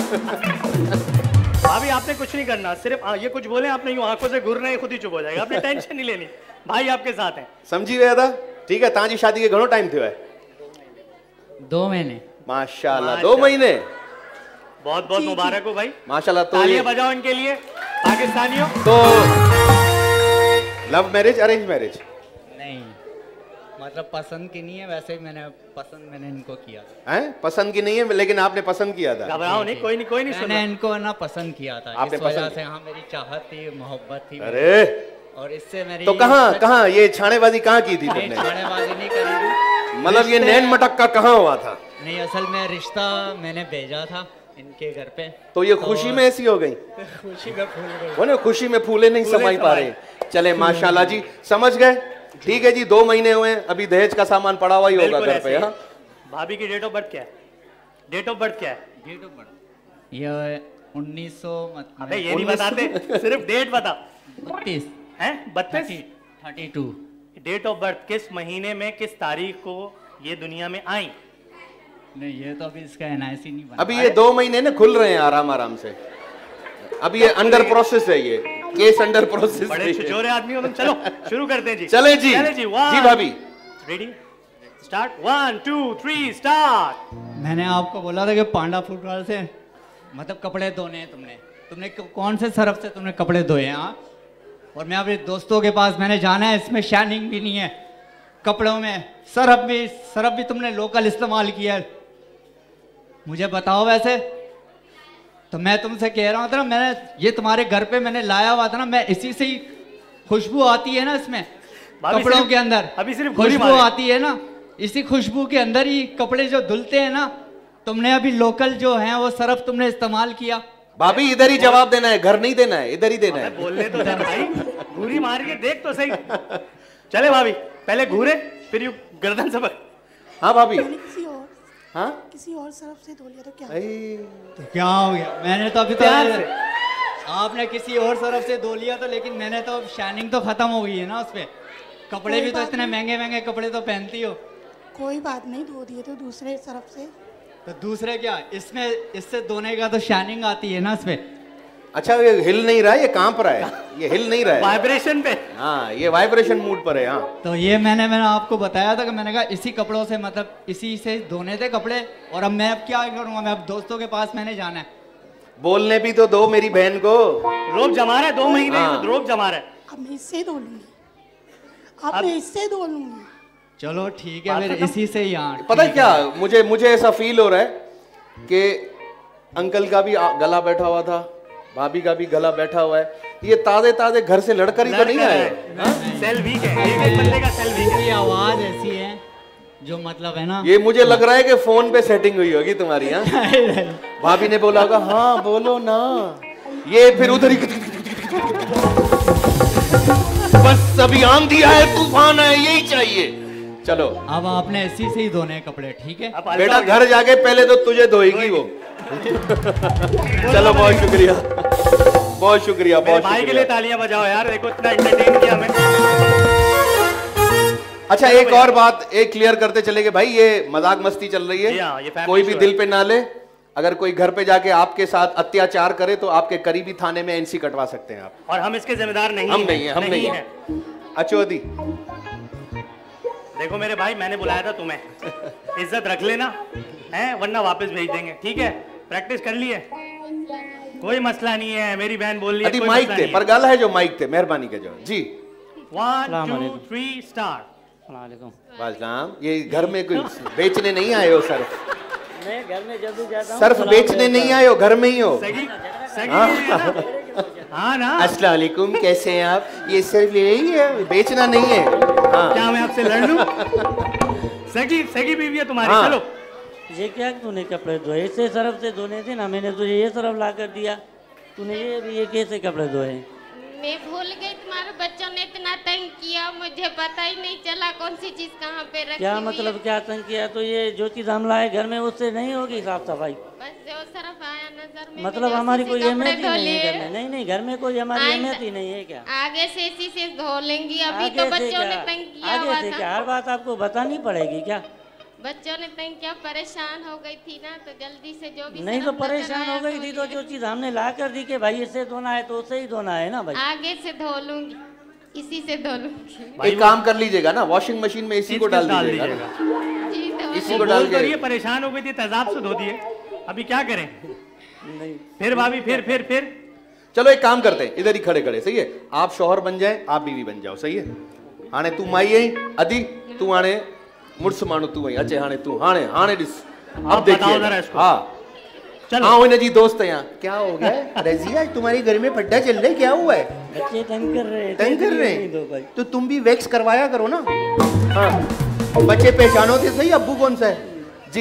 भाभी आपने कुछ नहीं करना, सिर्फ आ, ये कुछ बोले आपने यूं आंखों से घूर रहे हैं, खुद ही चुप हो जाएगा। आपने टेंशन नहीं लेनी, भाई आपके साथ हैं। समझी गया था? ठीक है, ताजी शादी के घणो टाइम थियो है? दो महीने। माशाल्लाह दो महीने। बहुत बहुत मुबारक हो भाई, माशाल्लाह। तो तालियां बजाओ इनके लिए पाकिस्तानियों। तो लव मैरिज अरेंज मैरिज? नहीं मतलब पसंद की नहीं है, वैसे ही मैंने पसंद मैंने इनको किया था। हैं? पसंद की नहीं है लेकिन आपने पसंद किया था। घबराओ नहीं, कोई नहीं कोई नहीं मैंने इनको ना पसंद किया था, आपने इस वजह पसंद से हाँ मेरी चाहत थी, मोहब्बत थी। अरे और इससे मेरी तो कहाँ कहाँ ये छानेबाजी कहाँ की थी नहीं, तुमने? छानेबाजी नहीं करी। मतलब ये नैन मटक का कहाँ हुआ था? नहीं असल में रिश्ता मैंने भेजा था इनके घर पे। तो ये खुशी में ऐसी हो गई? खुशी में फूल गई। वो ना खुशी में फूले नहीं फूले समाई पा रहे। चले माशाल्लाह जी, समझ गए? ठीक है जी, दो महीने हुए, अभी दहेज का सामान पड़ा हुआ ही होगा बिल्कुल घर ऐसे पे। ही। हाँ भाभी की डेट ऑफ बर्थ क्या है? डेट ऑफ बर्थ क्या है? डेट ऑफ बर्थ ये उन्नीस सौ अबे ये नहीं बताते, सिर्फ डेट बता। बत्तीस हैं? बत्तीस? Thirty two. Date of birth किस महीने में किस तारीख को ये दुनिया में आई? नहीं ये तो अभी इसका एन आई सी नहीं बना। अभी ये दो महीने ना खुल रहे हैं आराम आराम से, अभी ये अंडर प्रोसेस है, ये केस अंडर प्रोसेस। बड़े छिछोरे आदमी हो तुम। चलो शुरू करते हैं जी। चले जी। चले जी। वन जी भाभी ready start. One two three start. मैंने आपको बोला था कि पांडा फुटबॉल से मतलब कपड़े धोने हैं तुमने तुमने कौन से सरफ से तुमने कपड़े धोए हैं? हाँ और मैं अपने दोस्तों के पास मैंने जाना है, इसमें शाइनिंग भी नहीं है कपड़ों में, सरफ भी सरफ भी तुमने लोकल इस्तेमाल किया है। मुझे बताओ वैसे तो मैं तुमसे कह रहा हूँ था ना, मैंने ये तुम्हारे घर पे मैंने लाया हुआ था ना, मैं इसी से ही खुशबू आती है ना इसमें कपड़ों सिर्फ- के अंदर अभी सिर्फ गोली खुशबू मारे। आती है ना, इसी खुशबू के अंदर ही कपड़े जो धुलते हैं ना, तुमने अभी लोकल जो है वो सरफ तुमने इस्तेमाल किया। भाभी इधर ही जवाब देना है, घर नहीं देना है, इधर ही देना है। बोलने तो दे भाई, घूरी मार के देख तो सही। चले भाभी, पहले घूरे फिर यू गर्दन से पकड़। हाँ भाभी। किसी और हाँ किसी और सरफ से धो लिया तो क्या? तो क्या हो गया? मैंने तो अभी तो प्यार से। आपने किसी और सरफ से धो लिया तो, लेकिन मैंने तो शाइनिंग तो खत्म हो गई है ना उसपे। कपड़े कोई भी तो बात इतने नहीं। महंगे महंगे कपड़े तो पहनती हो। कोई बात नहीं, धो दिए तो दूसरे सरफ से। तो दूसरे क्या, इसमें इससे धोने का तो शाइनिंग आती है ना इसपे। अच्छा ये हिल नहीं रहा है, ये कांप रहा है, ये हिल नहीं रहा है। वाइब्रेशन पे। हाँ ये वाइब्रेशन मूड पर है। हाँ तो ये मैंने मैंने आपको बताया था कि मैंने कहा इसी कपड़ों से मतलब इसी से धोने थे कपड़े, और अब मैं अब क्या करूँगा, मैं अब दोस्तों के पास मैंने जाना है। बोलने भी तो दो मेरी बहन को। रोब जमा रहा है, दो महीने हाँ। रोब जमा रहा है। अब मैं इससे धो लूंगी, अब मैं इससे धो लूंगी। चलो ठीक है फिर इसी से ही। यहाँ पता है क्या, मुझे मुझे ऐसा फील हो रहा है कि अंकल का भी आ- गला बैठा हुआ था, भाभी का भी गला बैठा हुआ है, ये ताजे ताजे घर से लड़कर ही तो नहीं आए। सेल वीक है, एक एक बंदे का सेल वीक है। ये आवाज ऐसी है जो मतलब है ना, ये मुझे लग रहा है कि फोन पे सेटिंग हुई होगी तुम्हारी। हाँ भाभी ने बोला होगा हाँ बोलो ना, ये फिर उधर ही बस अभी आंधी है तूफान है यही चाहिए। चलो अब आपने ऐसी से ही धोने हैं कपड़े, ठीक है बेटा, घर जाके पहले तो तुझे धोएगी वो। चलो बहुत शुक्रिया, बहुत शुक्रिया, बहुत भाई के शुक्रिया। लिए तालियां बजाओ यार, देखो इतना एंटरटेन किया हमें। अच्छा एक और बात एक क्लियर करते चले गए भाई, ये मजाक मस्ती चल रही जी हाँ, ये है, फैमिली कोई भी शो दिल है। पे ना ले। अगर कोई घर पे जाके आपके साथ अत्याचार करे तो आपके करीबी थाने में एनसी कटवा सकते हैं आप। और हम इसके जिम्मेदार नहीं हम हैं, नहीं है, हम नहीं है। अचोदी देखो मेरे भाई, मैंने बुलाया था तुम्हें, इज्जत रख लेना है वरना वापस भेज देंगे, ठीक है? प्रैक्टिस कर लिए, कोई मसला नहीं है। मेरी बहन बोल रही है अभी कोई माइक मसला थे नहीं पर गल है जो माइक थे, मेहरबानी के जो जी। One two three star. वालेकुम। ये घर में कोई बेचने नहीं आए हो सर? मैं घर में जब भी जाता हूँ सर्फ बेचने नहीं आए हो, घर में ही हो? सगी, सगी हाँ। हाँ ना। अस्सलाम वालेकुम, कैसे हैं आप? ये सिर्फ ले रही है, बेचना नहीं है। हाँ। क्या मैं आपसे लड़ लूं? सगी सगी बीवी है तुम्हारी। हाँ। चलो ये क्या तूने कपड़े धोए? इसे सरफ से धोने थे ना, मैंने तुझे ये सरफ ला कर दिया, तूने ये ये कैसे कपड़े धोए? मैं भूल गई, तुम्हारे बच्चों ने इतना तंग किया, मुझे पता ही नहीं चला कौन सी चीज कहाँ पे रखी क्या हुई है। मतलब क्या तंग किया? तो ये जो चीज हम लाए घर में उससे नहीं होगी साफ सफाई? बस जो सरफ आया नजर में, मतलब मैंने हमारी उसी कोई से अहमियत कपड़े ही धो नहीं है लिए। घर में। नहीं नहीं, घर में कोई हमारी आइंदा- अहमियत ही नहीं है क्या? आगे से इसी से धो लेंगी, अभी आगे तो से बच्चों ने क्या? तंग किया आगे हुआ से था। क्या? हर बात आपको बतानी पड़ेगी क्या? बच्चों ने तंग किया, परेशान हो गई थी ना, तो जल्दी से जो भी नहीं तो सरफ लेकर परेशान आया हो गई थी तो जो चीज हमने ला कर दी कि भाई इससे धोना है तो उससे ही धोना है ना भाई। आगे से धो लूंगी, इसी से धो लूंगी। एक काम कर लीजिएगा ना, वॉशिंग मशीन में इसी को डाल डाल दीजिएगा दीजिएगा। ना। जी, तो इसी को डाल बोल तो रही के है, परेशान हो गई थी, तेजाब से धो दिए, अभी क्या करें? नहीं फिर भाभी फिर फिर फिर चलो एक काम करते हैं, इधर ही खड़े खड़े, सही है? आप शौहर बन जाए, आप बीवी बन जाओ, सही है? हाणे तू माई आई अदी, तू हाणे मुड़स मानो तू आई अचे, हाणे तू हाणे हाणे दिस अब अब बताओ देखिए। जरा इसको। हाँ चलो। हाँ इन्हें जी दोस्त है यहाँ। क्या हो गया रजिया, तुम्हारे घर में पड्डा चल रहा है, क्या हुआ है? बच्चे तंग कर रहे हैं। तंग कर रहे नहीं दो भाई। हैं तो तुम भी वैक्स करवाया करो ना। हाँ बच्चे पहचानो थे सही, अब्बू कौन सा है जी?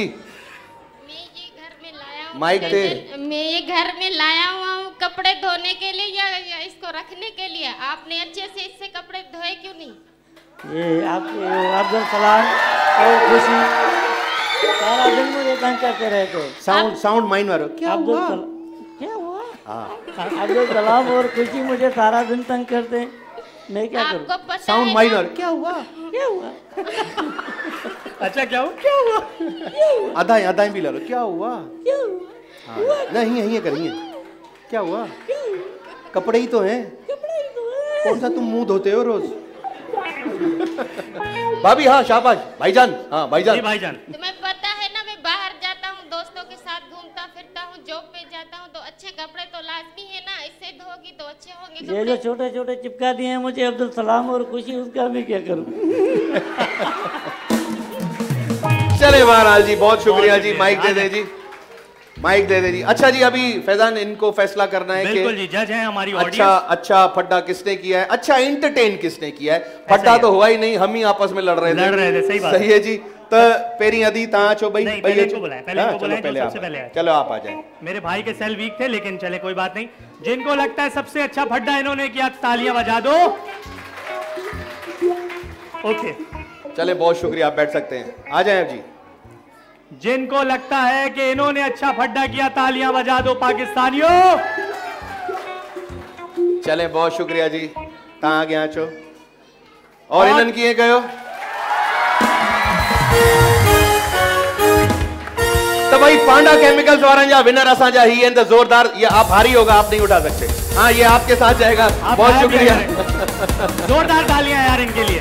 माइक थे। मैं ये घर में लाया हुआ हूँ कपड़े धोने के लिए या, या इसको रखने के लिए। आपने अच्छे से इससे कपड़े धोए क्यों नहीं? ये आपके अब्दुल सलाम और खुशी सारा दिन मुझे तंग करते रहते। साउंड साउंड माइंड मारो। क्या अब्दुल हुआ? सलाम क्या हुआ? हाँ अब्दुल सलाम और खुशी मुझे सारा दिन तंग करते हैं, मैं क्या करूं? आपको पता साउंड है माइंड ना? मारो। क्या हुआ? क्या हुआ? अच्छा क्या हुआ? क्या हुआ? आधा आधा भी ला लो। क्या हुआ? क्या हुआ? हाँ नहीं यही करिए। क्या हुआ? कपड़े ही तो हैं। कौन सा तुम मुंह धोते हो रोज? भाभी हाँ शाबाश भाईजान। हाँ भाईजान भाईजान तुम्हें पता है ना, मैं बाहर जाता हूँ, दोस्तों के साथ घूमता फिरता हूँ, जॉब पे जाता हूँ, तो अच्छे कपड़े तो लाजमी है ना, इससे धोगी तो अच्छे होंगे ये जो कपड़े। छोटे छोटे चिपका दिए हैं मुझे अब्दुल सलाम और खुशी, उसका मैं क्या करूं? चले महाराज जी, बहुत शुक्रिया जी। माइक दे दे जी, माइक दे दे जी। अच्छा जी अभी फैजान इनको फैसला करना है बिल्कुल कि जी, जज है हमारी अच्छा ऑडियंस। अच्छा फड्डा किसने किया है, अच्छा एंटरटेन किसने किया है। फड्डा तो हुआ ही नहीं, हम ही आपस में लड़ रहे थे। लड़ रहे थे, सही बात सही है जी। तो पेरी अदी ता चो भाई नहीं, भाई पहले ये इनको चो- बुलाएं, पहले हाँ, इनको चलो बुलाएं, जो पहले सबसे आप पहले आए। आए। चलो आप आ जाए। मेरे भाई के सेल वीक थे लेकिन चले कोई बात नहीं। जिनको लगता है सबसे अच्छा फड्डा इन्होंने किया, तालियां बजा दो। ओके चले बहुत शुक्रिया, आप बैठ सकते हैं, आ जाए जी। जिनको लगता है कि इन्होंने अच्छा फड्डा किया, तालियां बजा दो पाकिस्तानियों। चले बहुत शुक्रिया जी, ता आ गया चो और इन्हन किए गयो तो भाई पांडा केमिकल्स वारन जा विनर असा जा ही है जोरदार। ये आप भारी होगा, आप नहीं उठा सकते। हाँ ये आपके साथ जाएगा। बहुत शुक्रिया। जोरदार तालियां यार इनके लिए।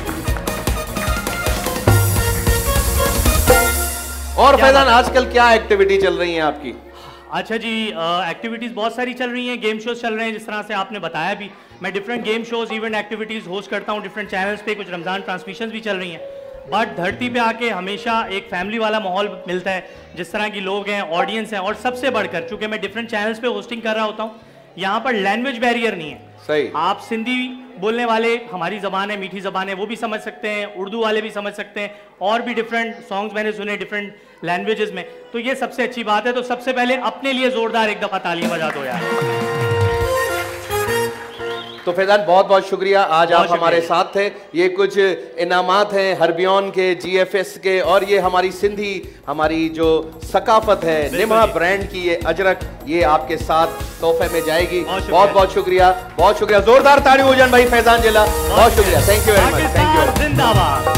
और फैजान आजकल क्या एक्टिविटी चल रही है आपकी? अच्छा जी, एक्टिविटीज़ बहुत सारी चल रही हैं, गेम शोज चल रहे हैं, जिस तरह से आपने बताया भी। मैं different game shows, event activities host करता हूँ डिफरेंट चैनल्स पे। कुछ रमज़ान ट्रांसमिशंस भी चल रही हैं। बट धरती पे आके हमेशा एक फैमिली वाला माहौल मिलता है, जिस तरह की लोग हैं, ऑडियंस हैं। और सबसे बढ़कर चूँकि मैं डिफरेंट चैनल्स पे होस्टिंग कर रहा होता हूँ, यहाँ पर लैंग्वेज बैरियर नहीं है। सही। आप सिंधी बोलने वाले, हमारी जबान है, मीठी जबान है, वो भी समझ सकते हैं, उर्दू वाले भी समझ सकते हैं, और भी डिफरेंट सॉन्ग्स मैंने सुने डिफरेंट लैंग्वेजेस में, तो ये सबसे अच्छी बात है। तो सबसे पहले अपने लिए जोरदार एक दफा तालियां बजा दो यार। तो फैजान बहुत बहुत शुक्रिया, आज आप हमारे साथ थे। ये कुछ इनामात हैं हरबियन के, जीएफएस के, और ये हमारी सिंधी हमारी जो सकाफत है निमा ब्रांड की ये अजरक, ये आपके साथ तोहफे में जाएगी। बहुत बहुत शुक्रिया, बहुत शुक्रिया, जोरदार ताड़ी हो जान भाई फैजान जिला, बहुत शुक्रिया, thank you very much, thank you. जिंदाबाद।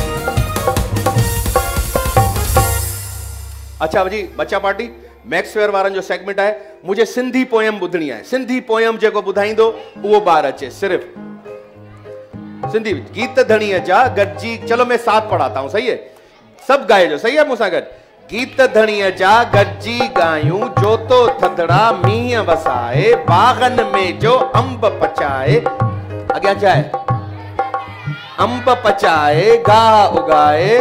अच्छा जी, बच्चा पार्टी मैक्स फेयर वारनि जो सेगमेंट है, मुझे सिंधी पोयम ॿुधणी आहे। सिंधी पोयम जेको ॿुधाईंदो उहो ॿार अचे, सिर्फ सिंधी गीत धणीअ जा गॾिजी। चलो मैं साथ पढ़ाता हूं, सही है, सब गाए जो, सही है मूंसां गॾु। गीत धणीअ जा गॾिजी गायूं, जोतो थधड़ा मींहं वसाए, बागन में जो अंब पचाए, अॻियां छा आहे, अंब पचाए गाह उगाए,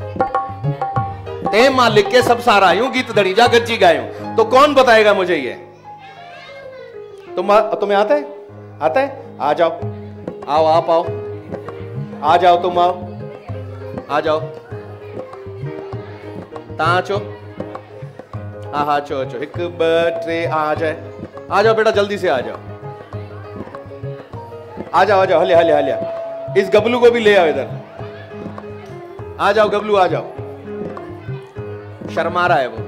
ते मालिक के सब सारायूं, गीत धड़ी जा गज्जी गायूं। तो कौन बताएगा मुझे ये? तुम तुम्हें आता है? आता है? आ जाओ, आओ आप आओ, आ जाओ, तुम आओ, आ जाओ, ता चो, हाँ हाँ चो चो, एक बटे आ जाए, आ जाओ बेटा, जल्दी से आ जाओ, आ जाओ, आ जाओ, हले हले हले, इस गबलू को भी ले आओ इधर, आ जाओ गबलू, आ जाओ, शर्मा रहा है वो।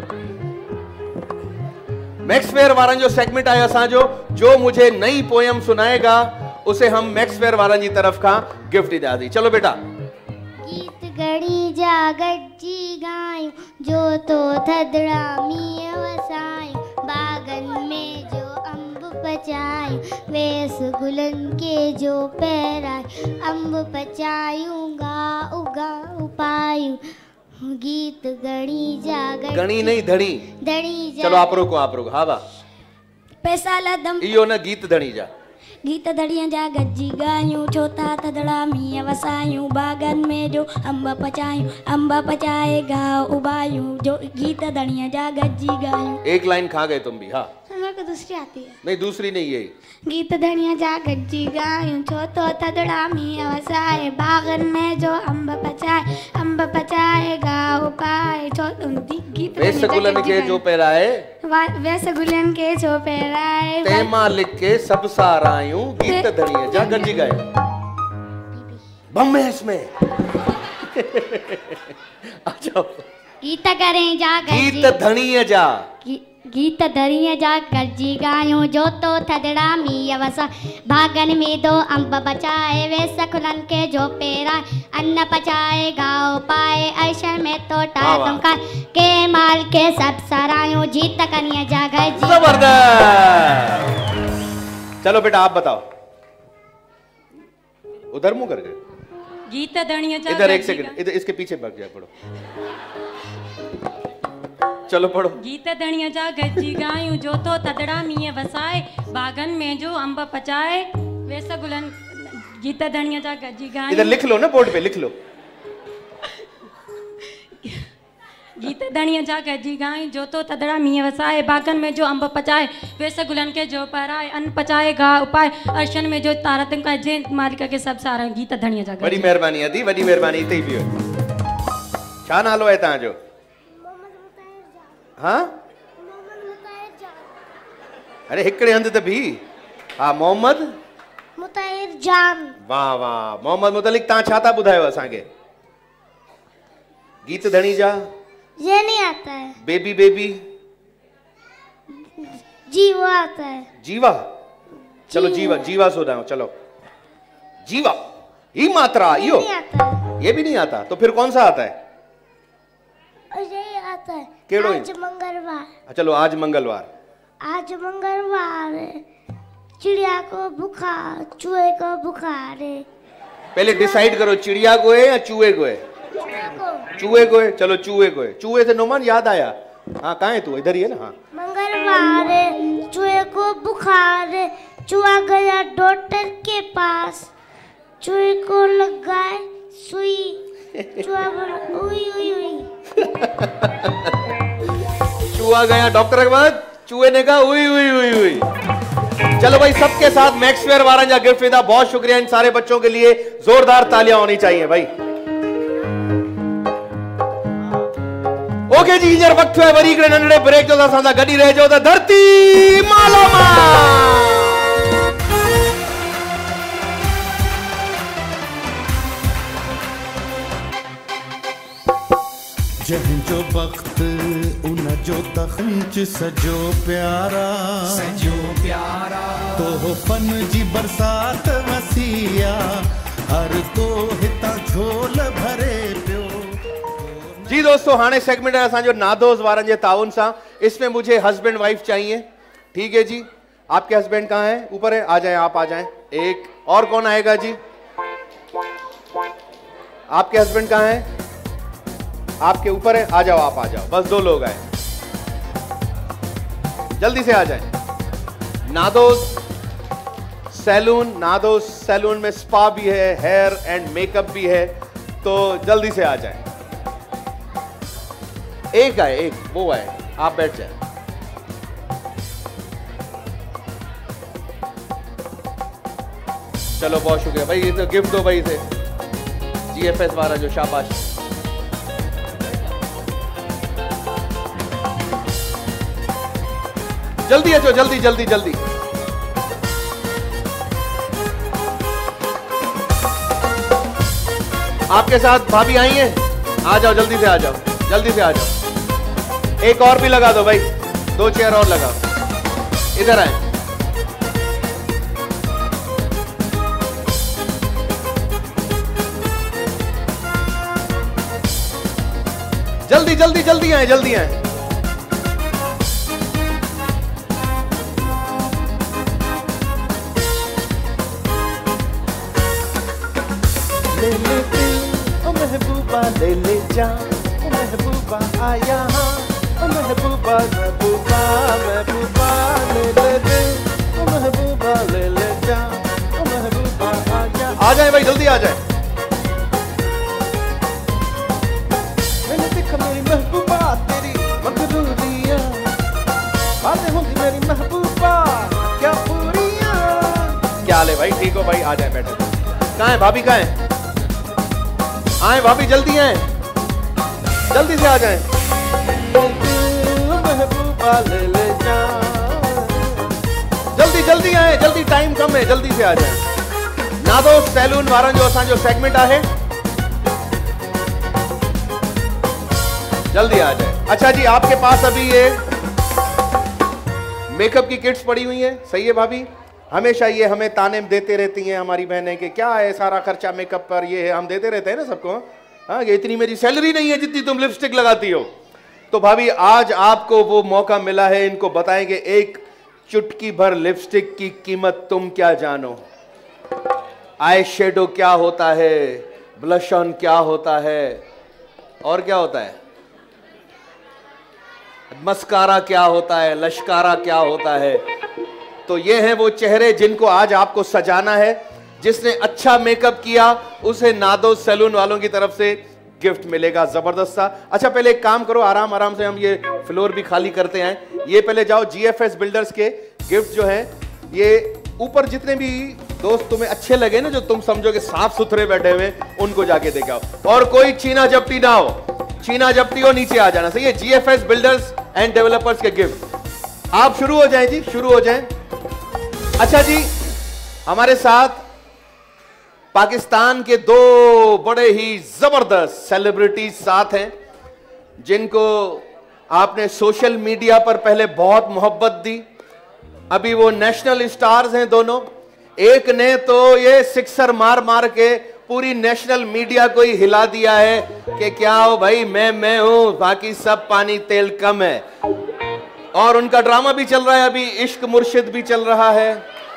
मैक्स फेयर वारन जो सेगमेंट आया असांजो, जो मुझे नई पोयम सुनाएगा उसे हम मैक्स फेयर वारन की तरफ का गिफ्ट दी। चलो बेटा। गीत गणी जा गज्जी गायूं, जो तो थदड़ा मींहं वसायूं, बागन में जो अंब पचायूं, वेस गुलन के जो पैरायूं, अंब पचायूं गा उगा उपायूं, गीत गणी जा गणी नहीं धणी, धणी जा। चलो आप रोको, आप रोको, हाँ बा पैसा लदम इयो ना गीत धणी जा, गीत धड़ियां जा गज्जी गायूं, छोता थदड़ा मींहं वसायूं, बागन में जो अंब पचायूं, अंब पचाए गाह उबायूं, जो गीत धड़ियां जा गज्जी गायूं। एक लाइन खा गए तुम भी। हाँ मेरे को दूसरी आती है। नहीं दूसरी नहीं, यही। गीत धड़ियां जा गज्जी गायूं, छोतो थदड़ा मींहं वसाए, बागन में जो अंब पचाए, अंब पचाए गाह उबाए, गीत वैस गुलन के जो पैराए, वैस गुलन के जो पैराए, ते मालिक के सब सारायूं, गीत धड़ियां जा गज्जी गाए। बम है इसमें। अच्छा, गीत करें जा गीत धणीअ जा, गीत धड़ियां जा गज्जी गायूं, जो तो थदड़ा मींहं वसाए, बागन में दो अंब बचाए, वेस गुलन के जो पैराए, अन्न पचाए गाह पाए, अर्शन में तो टाटम का के माल के सब सरायूं, जीत कनिया जा गज्जी। जबरदस्त। चलो बेटा आप बताओ, उधर मुंह करके। गीत धणिया जा, इधर एक सेकंड, इधर इसके पीछे भाग जाए, पढ़ो, चलो पढ़ो। गीत धणिया जा गज्जी गायूं, जो तो तदड़ा मींहं वसाए, बागन में जो अंब पचाए, वैसा गुलन। गीत धणिया जा गज्जी गायूं, इधर लिख लो ना, बोर्ड पे लिख लो। गीत धणिया जा गज्जी गायूं, जो तो तदड़ा मींहं वसाए, बागन में जो अंब पचाए, वैसे गुलन के जो पराए, अन्न पचाए गाह उपाए, अर्शन में जो तारतम का जे मालिक के सब सारा। गीत धणिया जा। बड़ी मेहरबानी अदी, बड़ी मेहरबानी। इते ही पियो। छा नालो है तव्हांजो? हाँ अरे हिकड़े हंध त भी। हाँ मोहम्मद मुताहिर जान। वाह वाह मोहम्मद मुतलिक, तव्हां छा था ॿुधायो असांखे? गीत धणी जा ये नहीं आता है। बेबी बेबी जीवा आता है। जीवा, चलो जीवा जीवा सुनाओ, चलो जीवा ही मात्रा यो ये भी नहीं आता, तो फिर कौन सा आता है? यही आता है। केड़ो आज मंगलवार। चलो आज मंगलवार। आज मंगलवार है, चिड़िया को बुखार, चूहे को बुखार है। पहले डिसाइड करो चिड़िया को है या चूहे को है? चूहे को है। चलो चूहे को है। चूहे से नोमान याद आया। हाँ कहाँ है तू? इधर ही है ना। हाँ मंगलवार है, चूहे को बुखार है, चूहा गया डॉक्टर के पास, चूहे को लगाए सुई, चूहा बोला उई उई उई। चूहा गया डॉक्टर के पास, चूहे ने कहा उई उई उई उई। चलो भाई, सबके साथ मैक्सवेयर वारंजा गिफ्ट विदा। बहुत शुक्रिया इन सारे बच्चों के लिए, जोरदार तालियां होनी चाहिए भाई। ओके जी, हींअर वक्त है वरी हिकिड़े नंढड़े ब्रेक जो असां सां गॾु रहिजो त धरती मालो माल। जंहिंजो वक्त उन जो तखंच सजो प्यारा, सजो प्यारा तो फन जी बरसात वसिया, हर को हितां झोल भरे पियो। जी दोस्तों, हाणे सेगमेंट है असांजो नादोस वारनि जे ताउन सां। इसमें मुझे हस्बैंड वाइफ चाहिए, ठीक है जी। आपके हस्बैंड कहाँ हैं? ऊपर है, आ जाएं, आप आ जाएं। एक और कौन आएगा जी? आपके हस्बैंड कहाँ हैं? आपके ऊपर है, आ जाओ, आप आ जाओ। बस दो लोग आए, जल्दी से आ जाएं। नादोस सैलून, नादोस सैलून में स्पा भी है, हेयर एंड मेकअप भी है, तो जल्दी से आ जाएं। एक आए, एक वो आए, आप बैठ जाए। चलो बहुत शुक्रिया भाई, इसे गिफ्ट दो भाई, इसे जीएफएस वाला जो, शाबाश। जल्दी अच्छो, जल्दी जल्दी जल्दी। आपके साथ भाभी आई हैं? आ जाओ, जल्दी से आ जाओ, जल्दी से आ जाओ। एक और भी लगा दो भाई, दो चेयर और लगाओ। इधर आए, जल्दी जल्दी जल्दी आए, जल्दी आए। ले ले दिल ओ महबूबा, ले ले जान ओ महबूबा, आया हाँ ओ महबूबा, महबूबा महबूबा, ले ले दिल ओ महबूबा, ले ले जान ओ महबूबा, आया। आ जाए भाई, जल्दी आ जाए। मैंने देखा मेरी महबूबा, तेरी मकरूरियां, बातें होंगी मेरी महबूबा, क्या पूरियां। क्या ले भाई, ठीक हो भाई, आ जाए, बैठे। कहाँ है भाभी, कहाँ है? आए भाभी, जल्दी आए, जल्दी से आ जाएं। महबूबा ले ले जा, जल्दी जल्दी आए, जल्दी, टाइम कम है, जल्दी से आ जाएं। नादोस सैलून वारनि जो असांजो सेगमेंट है, जल्दी आ जाए। अच्छा जी, आपके पास अभी ये मेकअप की किट्स पड़ी हुई हैं, सही है भाभी? हमेशा ये हमें ताने देते रहती हैं हमारी बहनें कि क्या है सारा खर्चा मेकअप पर, ये है, हम देते रहते हैं ना सबको। हाँ, ये इतनी मेरी सैलरी नहीं है जितनी तुम लिपस्टिक लगाती हो। तो भाभी, आज आपको वो मौका मिला है, इनको बताएंगे एक चुटकी भर लिपस्टिक की कीमत तुम क्या जानो, आई शेडो क्या होता है, ब्लश ऑन क्या होता है, और क्या होता है, मस्कारा क्या होता है, लश्कारा क्या होता है। तो ये हैं वो चेहरे जिनको आज आपको सजाना है। जिसने अच्छा मेकअप किया उसे नादोस सैलून वालों की तरफ से गिफ्ट मिलेगा, जबरदस्त सा। अच्छा, पहले एक काम करो, आराम आराम से, हम ये फ्लोर भी खाली करते हैं। ये पहले जाओ, जीएफएस बिल्डर्स के गिफ्ट जो हैं, ये ऊपर जितने भी दोस्त तुम्हें अच्छे लगे ना, जो तुम समझो कि साफ सुथरे बैठे हुए, उनको जाके देखे आओ। और कोई छीना झपटी ना हो, छीना झपटी हो नीचे आ जाना, सही है? जीएफएस बिल्डर्स एंड डेवलपर्स के गिफ्ट। आप शुरू हो जाएं जी, शुरू हो जाएं। अच्छा जी, हमारे साथ पाकिस्तान के दो बड़े ही जबरदस्त सेलिब्रिटीज साथ हैं, जिनको आपने सोशल मीडिया पर पहले बहुत मोहब्बत दी, अभी वो नेशनल स्टार्स हैं दोनों। एक ने तो ये सिक्सर मार मार के पूरी नेशनल मीडिया को ही हिला दिया है कि क्या हो भाई, मैं मैं हूं, बाकी सब पानी तेल कम है। और उनका ड्रामा भी चल रहा है अभी, इश्क मुर्शिद भी चल रहा है,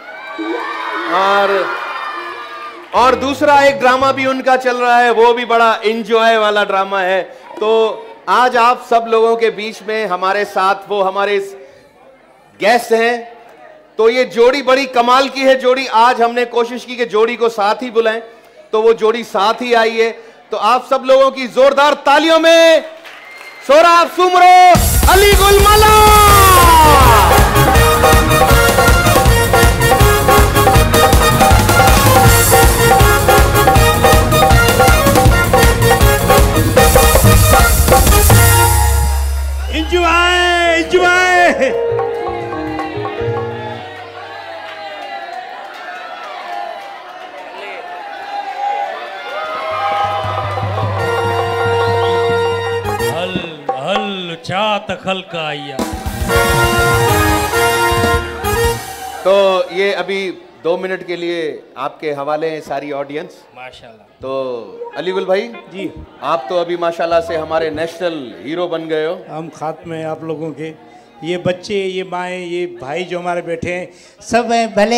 और और दूसरा एक ड्रामा भी उनका चल रहा है, वो भी बड़ा एंजॉय वाला ड्रामा है। तो आज आप सब लोगों के बीच में हमारे साथ वो हमारे गेस्ट हैं। तो ये जोड़ी बड़ी कमाल की है जोड़ी। आज हमने कोशिश की कि जोड़ी को साथ ही बुलाएं, तो वो जोड़ी साथ ही आई है। तो आप सब लोगों की जोरदार तालियों में सोहराब सुमरो, अली गुल मला। त खल्क आइया। तो ये अभी दो मिनट के लिए आपके हवाले हैं सारी ऑडियंस। माशाल्लाह। तो अलीगुल भाई जी, आप तो अभी माशाल्लाह से हमारे नेशनल हीरो बन गए हो। हम खात्मे हैं आप लोगों के। ये बच्चे, ये माएँ, ये भाई जो हमारे बैठे हैं, सब हैं भले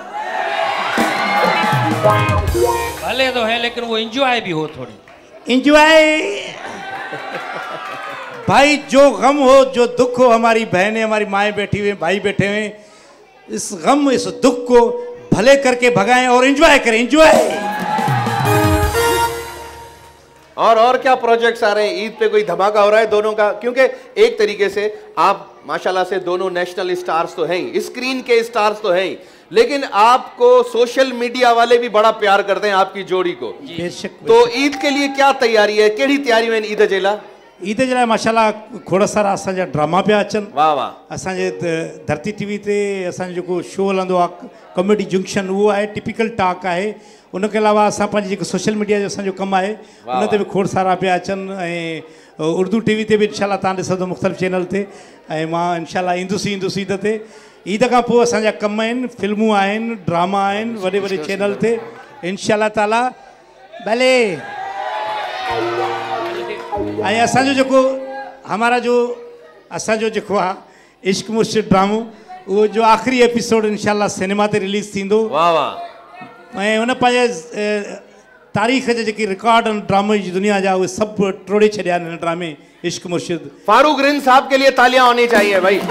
भले तो है, लेकिन वो एंजॉय भी हो थोड़ी। एंजॉय भाई, जो गम हो, जो दुख हो, हमारी बहनें, हमारी माएँ बैठी हुई, भाई बैठे हुए, इस गम, इस दुख को भले करके भगाएं और एंजॉय करें। एंजॉय। और और क्या प्रोजेक्ट्स आ रहे हैं? ईद पे कोई धमाका हो रहा है दोनों का? क्योंकि एक तरीके से आप माशाल्लाह से दोनों नेशनल स्टार्स तो हैं ही, स्क्रीन के स्टार्स तो हैं ही, लेकिन आपको सोशल मीडिया वाले भी बड़ा प्यार करते हैं आपकी जोड़ी को। तो ईद के लिए क्या तैयारी है? केड़ी तैयारी में ईद जेला? ईद जे लाइ माशाल्लाह खोड़ सारा असांजा ड्रामा पिया अचनि। वाह वाह। असांजे धरती टीवी ते असांजो जेको शो हलंदो आहे कॉमेडी जंक्शन, उहो आहे टिपिकल टॉक आहे। उनखे अलावा असां पंहिंजी जेको सोशल मीडिया जो असांजो कमु आहे उन ते बि खोड़ सारा पिया अचनि। ऐं उर्दू टीवी ते बि इनशाला तव्हां ॾिसंदो मुख़्तलिफ़ चैनल ते। ऐं मां इनशाला ईंदुसि ईंदुसि ईद ते। ईद खां पोइ असांजा कम आहिनि, फिल्मूं आहिनि, ड्रामा आहिनि वॾे वॾे चैनल ते इनशाला ताला। भले ऐं असांजो जेको हमारा जो असांजो जेको आहे इश्क मुर्शिद ड्रामो, उहो जो आख़िरी एपिसोड इनशाला सिनेमा ते रिलीज़ थींदो। वाह वाह। ऐं हुन पंहिंजे तारीख़ जे जेके रिकॉर्ड आहिनि ड्रामे जी दुनिया जा, उहे सभु टोड़े छॾिया आहिनि हिन ड्रामे इश्क मुर्शिद। फारूक रिन साहब के लिए तालियां होनी चाहिए भाई।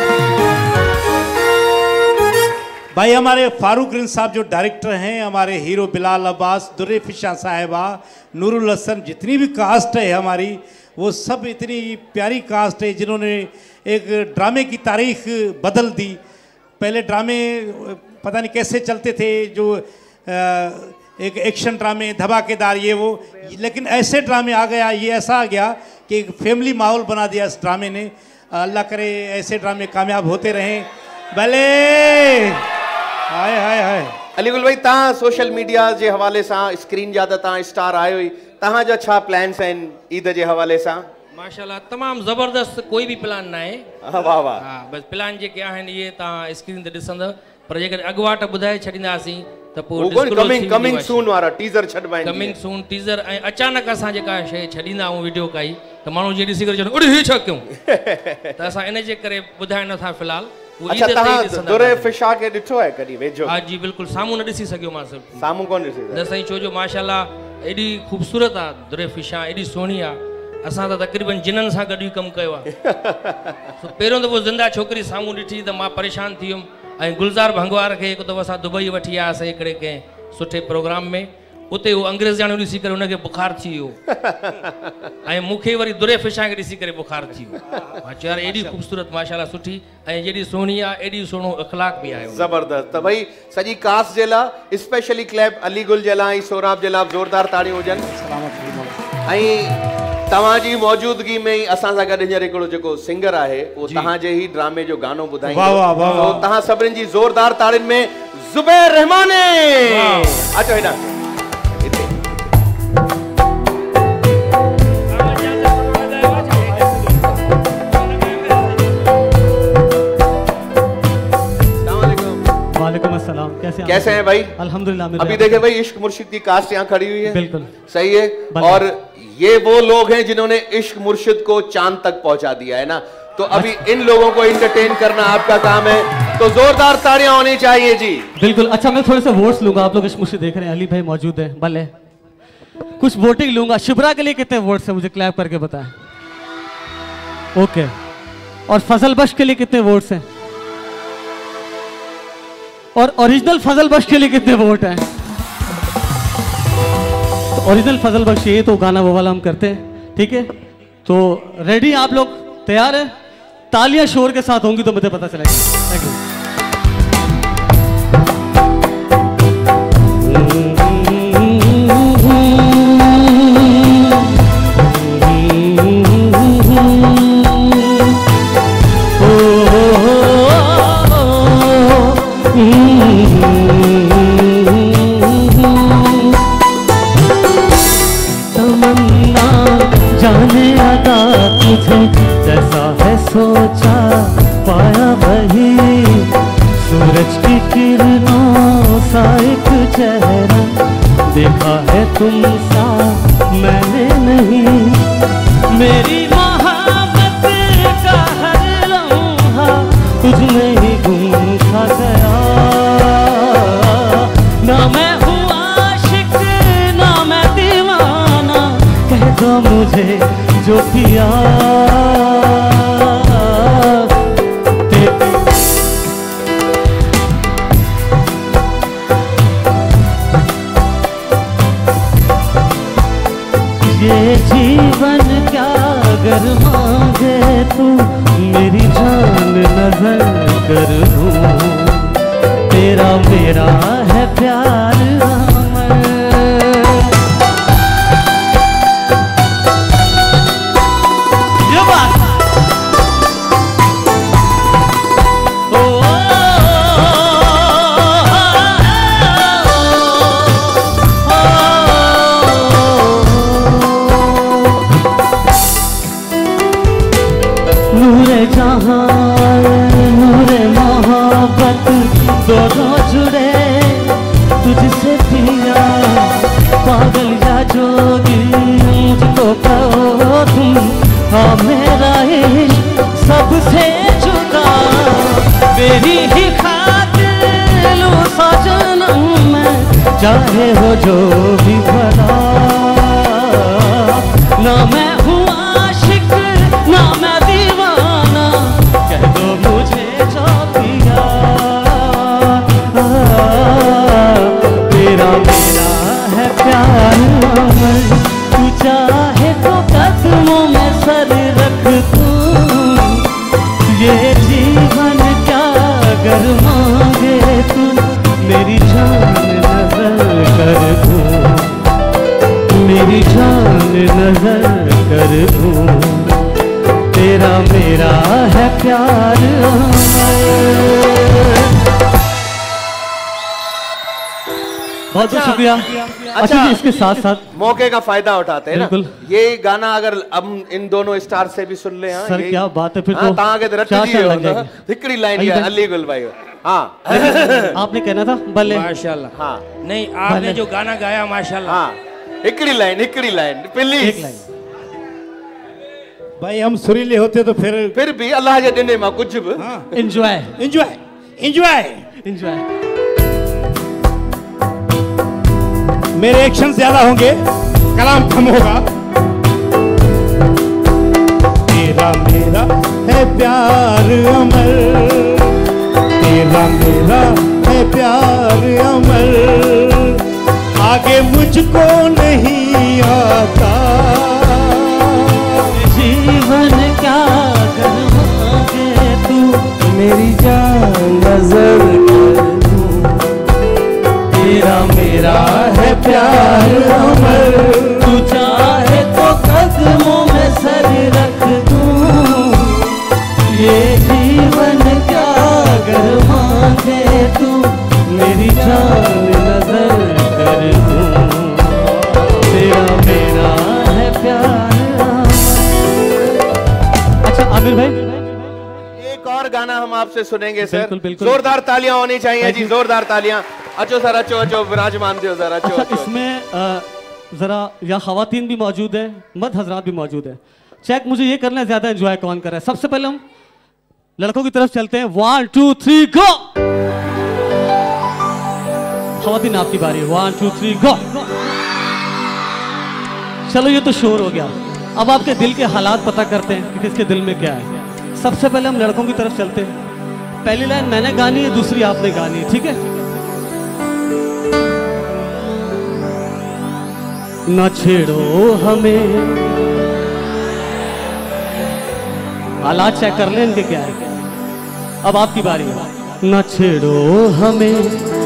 भाई हमारे फारूक रिन साहब जो डायरेक्टर हैं, हमारे हीरो बिलाल अब्बास, दुर्रे फिशा साहिबा, नूरुल हसन, जितनी भी कास्ट है हमारी, वो सब इतनी प्यारी कास्ट है जिन्होंने एक ड्रामे की तारीख बदल दी। पहले ड्रामे पता नहीं कैसे चलते थे, जो एक एक्शन ड्रामे धमाकेदार ये वो, लेकिन ऐसे ड्रामे आ गया, ये ऐसा आ गया कि एक फैमिली माहौल बना दिया इस ड्रामे ने। अल्लाह करे ऐसे ड्रामे कामयाब होते रहें। भले हाय हाय हाय। अलीगुल भाई, तव्हां सोशल मीडिया जे हवाले सां स्क्रीन जा त तव्हां स्टार आयो ई, तव्हां जा छा प्लान्स आहिनि ईद जे हवाले सां? माशाल्लाह तमामु ज़बरदस्त, कोई भी प्लान ना है। वाह वाह। हाँ, बस प्लान जेके आहिनि इहे तव्हां स्क्रीन ते ॾिसंदव, पर जेकर अॻुवाट ॿुधाए छॾींदासीं त पोइ कमिंग कमिंग सून वारा टीज़र छॾिबाइनि। कमिंग सून टीज़र ऐं अचानक असां जेका शइ छॾींदा आहियूं वीडियो काई, त माण्हू जीअं ॾिसी करे चवंदा अड़े हे छा कयूं, त असां इन जे करे ॿुधाए नथा फ़िलहाल। अच्छा, तव्हां दुर्रे फिशा के ॾिठो आहे कॾहिं वेझो? हा जी बिल्कुलु, साम्हूं न ॾिसी सघियो मां सिर्फ़ु। साम्हूं कोन ॾिसी न साईं, छो जो माशाल्लाह एॾी ख़ूबसूरत आहे दुर्रे फिशा, एॾी सुहिणी आहे। असां त तक़रीबन जिननि सां गॾु ई कमु कयो आहे। पहिरियों दफ़ो ज़िंदा छोकिरी साम्हूं ॾिठी त मां परेशान थी वियुमि। ऐं गुलज़ार भंगवार खे हिकु दफ़ो असां दुबई वठी आयासीं हिकिड़े कंहिं सुठे प्रोग्राम में, उते उहो अंग्रेज़ ॼाणो ॾिसी करे हुनखे बुखार थी वियो ऐं मूंखे वरी दुरे फिशा खे ॾिसी करे बुखार थी वियो। मां चयो यार एॾी ख़ूबसूरत माशाल्लाह सुठी, ऐं जेॾी सुहिणी आहे एॾी सुहिणो अख़लाक बि आहे। ज़बरदस्त। त भई सॼी कास्ट जे लाइ स्पेशली क्लैप अलीगुल जे लाइ, सोराब जे लाइ ज़ोरदार ताड़ियूं हुजनि। ऐं तव्हांजी मौजूदगी में ई असां सां गॾु हींअर हिकिड़ो जेको सिंगर आहे उहो तव्हांजे ई ड्रामे जो गानो ॿुधाईंदो। वाह वाह वाह वाह। तव्हां सभिनी जी ज़ोरदार ताड़ियुनि में ज़ुबैर रहमानी, अचो हेॾां। वालेकुम अस्सलाम, कैसे कैसे हैं भाई? अल्हम्दुलिल्लाह। अभी देखे भाई इश्क मुर्शिद की कास्ट यहाँ खड़ी हुई है। बिल्कुल सही है। और ये वो लोग हैं जिन्होंने इश्क मुर्शिद को चांद तक पहुंचा दिया है ना, तो अभी इन लोगों को एंटरटेन करना आपका काम है, तो जोरदार तालियां होनी चाहिए जी। बिल्कुल। अच्छा, मैं थोड़े से वोट्स लूंगा, आप लोग इश्क मुर्शिद देख रहे हैं, अली भाई मौजूद है, भले कुछ वोटिंग लूंगा। शुभ्रा के लिए कितने वोट्स हैं मुझे क्लैप करके बताएं। ओके। और फजल बख्श के लिए कितने वोट्स हैं? और ओरिजिनल फजल बख्श के लिए कितने वोट हैं? तो ओरिजिनल फजल बख्श ये तो गाना वो वाला हम करते हैं, ठीक है? तो रेडी आप लोग, तैयार है? तालियां शोर के साथ होंगी तो मुझे पता चलेगा। Thank you. तमन्ना जाने अदा तुझे जैसा है सो तुमसा मैंने नहीं, मेरी मोहब्बत का हर लम्हा तुझमें ही गुम सा गया। ना मैं हूँ आशिक ना मैं दीवाना, कह दो मुझे जो पिया। ये जीवन क्या अगर मांगे तू, मेरी जान नजर कर दूं। तेरा मेरा है प्यार अमर। ये बात नूरे मोहब्बत दोनों जुड़े तुझसे पिया। पागल या जोगी मुझको कहो तुम, हाँ मेरा इश्क सबसे जुदा। मेरी ही खातिर लो सजनम मैं, चाहे हो जो भी भला। ना मैं हूँ आशिक ना मैं दीवाना, कह दो मुझे जो पिया। तेरा मेरा है प्यार अमर, तू चाहे तो कदमों में सर रख दूं। ये जीवन क्या अगर मांगे तू, मेरी जान नजर कर दूं। मेरी जान नजर कर दूं। तेरा मेरा है प्यार बहुत बहुत शुक्रिया। अच्छा जी, इसके साथ साथ मौके का फायदा उठाते हैं ना, ये गाना अगर हम इन दोनों स्टार से भी सुन ले। हाँ, सर क्या बात है, फिर हाँ, तो तांगे तो रट जी लग जाएगी। हिकड़ी लाइन है अली गुल भाई। हाँ आपने कहना था बल्ले। माशाल्लाह। हाँ नहीं, आपने जो गाना गाया माशाल्लाह। हाँ हिकड़ी लाइन हिकड़ी लाइन प्लीज। भाई हम सुरीले होते तो फिर फिर भी अल्लाह के दिन में कुछ भी एंजॉय एंजॉय एंजॉय एंजॉय। मेरे एक्शन ज्यादा होंगे, कलाम कम होगा। तेरा मेरा है प्यार अमर, तेरा मेरा है प्यार अमर। आगे मुझको नहीं आता, जीवन क्या कर मांगे तू, मेरी जान नजर कर दूं। तेरा मेरा है प्यार अमर, तू चाहे तो कदमों में सर रख दूं। ये जीवन क्या कर मांगे तू, मेरी जान नजर कर दूं। तेरा मेरा है प्यार। अच्छा आमिर भाई, एक और गाना हम आपसे सुनेंगे सर। बिल्कुल, बिल्कुल। जोरदार तालियां होनी चाहिए जी, जोरदार तालियां। अच्छो सर, अच्छो अच्छो विराजमान दियो जरा। अच्छो अच्छा अच्छो। इसमें अ, जरा यहाँ खवातीन भी मौजूद है, मर्द हजरात भी मौजूद है। चेक मुझे ये करना है ज्यादा एंजॉय कौन कर रहा है। सबसे पहले हम लड़कों की तरफ चलते हैं। One two three go. खवातीन आपकी बारी है। One two three go. चलो ये तो शोर हो गया, अब आपके दिल के हालात पता करते हैं कि किसके दिल में क्या है। सबसे पहले हम लड़कों की तरफ चलते हैं। पहली लाइन मैंने गानी है, दूसरी आपने गानी है, ठीक है? न छेड़ो हमें, हालात चेक कर लें इनके क्या है। अब आपकी बारी है। न छेड़ो हमें,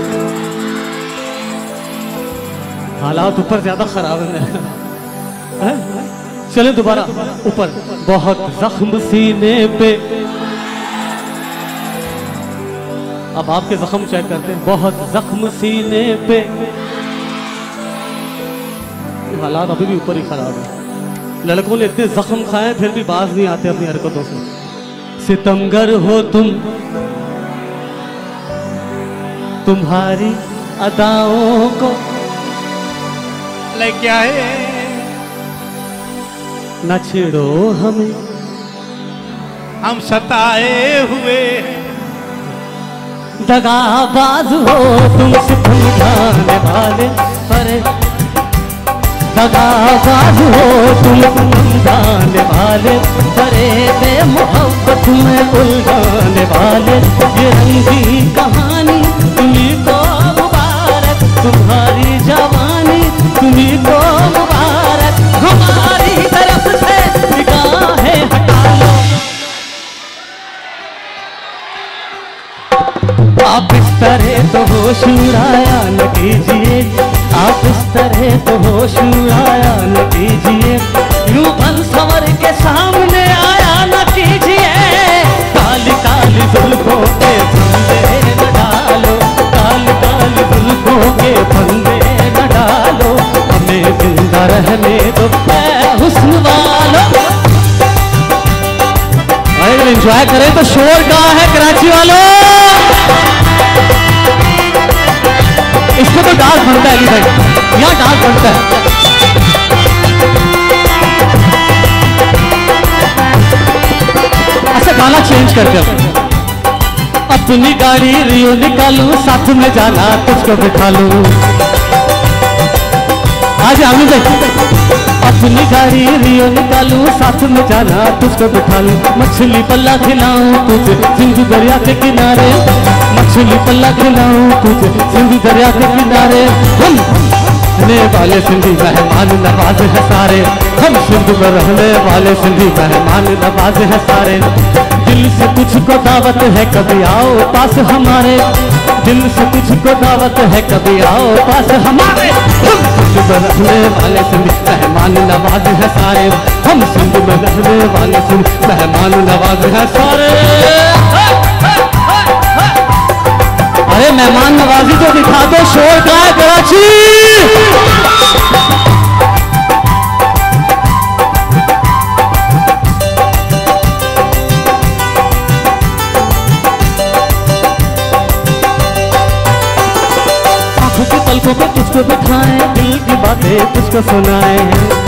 हालात ऊपर ज्यादा खराब है। चले दोबारा ऊपर। बहुत जख्म सीने पे, अब आपके जख्म चेक करते हैं। बहुत जख्म सीने पे, हालात अभी भी ऊपर ही खराब है। लड़कों ने इतने जख्म खाए फिर भी बाज नहीं आते अपनी हरकतों से। सितमगर हो तुम, तुम्हारी अदाओं को लेके आए। न छेड़ो हमें हम सताए हुए, दगाबाज हो तुम सितम ढाने वाले, पर दगाबाज हो तुम उलझाने वाले, बड़े बेमुहब्बत में उलझाने वाले। ये रंगी कहानी तुम्हीं को मुबारक, तुम्हारी जवानी तुम्हीं को मुबारक, हमारी तरफ से निगाहें हटा लो। आप इस तरह तो होश उड़ाया न कीजिए, आप इस तरह तो होश उड़ाया न कीजिए, यूं बन संवर के सामने आया न कीजिए। काली काली जुल्फों के फंदे न डालो, काली काली जुल्फों के फंदे न डालो, हमें जिंदा रहने दो ऐ हुस्न वालों। अगर एंजॉय करें तो शोर कहाँ है कराची वालों? इसको तो डांस बनता है अली भाई, यहाँ डांस बनता है। अच्छा गाना चेंज करते हैं। अपनी गाड़ी रियो निकालूं, साथ में जाना तुझको बिठा लूं। आज आमी भाई अपनी गाड़ी रियो निकालूं, साथ में जाना तुझको बिठा लूं। मछली पल्ला खिलाऊं तुझे सिंधु दरिया के किनारे, मछली पल्ला खिलाऊं तुझे सिंधु दरिया के किनारे। हम रहने वाले सिंधी मेहमान नवाज है सारे, हम सिंध में रहने वाले सिंधी मेहमान नवाज है सारे। दिल से तुझको दावत है कभी आओ पास हमारे, दिल से तुझको दावत है कभी आओ पास हमारे। हम सिंध में रहने वाले सिंधी मेहमान नवाज है सारे, हम सिंध में रहने वाले सिंधी मेहमान नवाज है सारे। अरे मेहमान नवाजी तो दिखा दो, शोर का है कराची। आंखों के पलकों पे तुझको बिठाएं, दिल की बातें तुझको सुनाएं,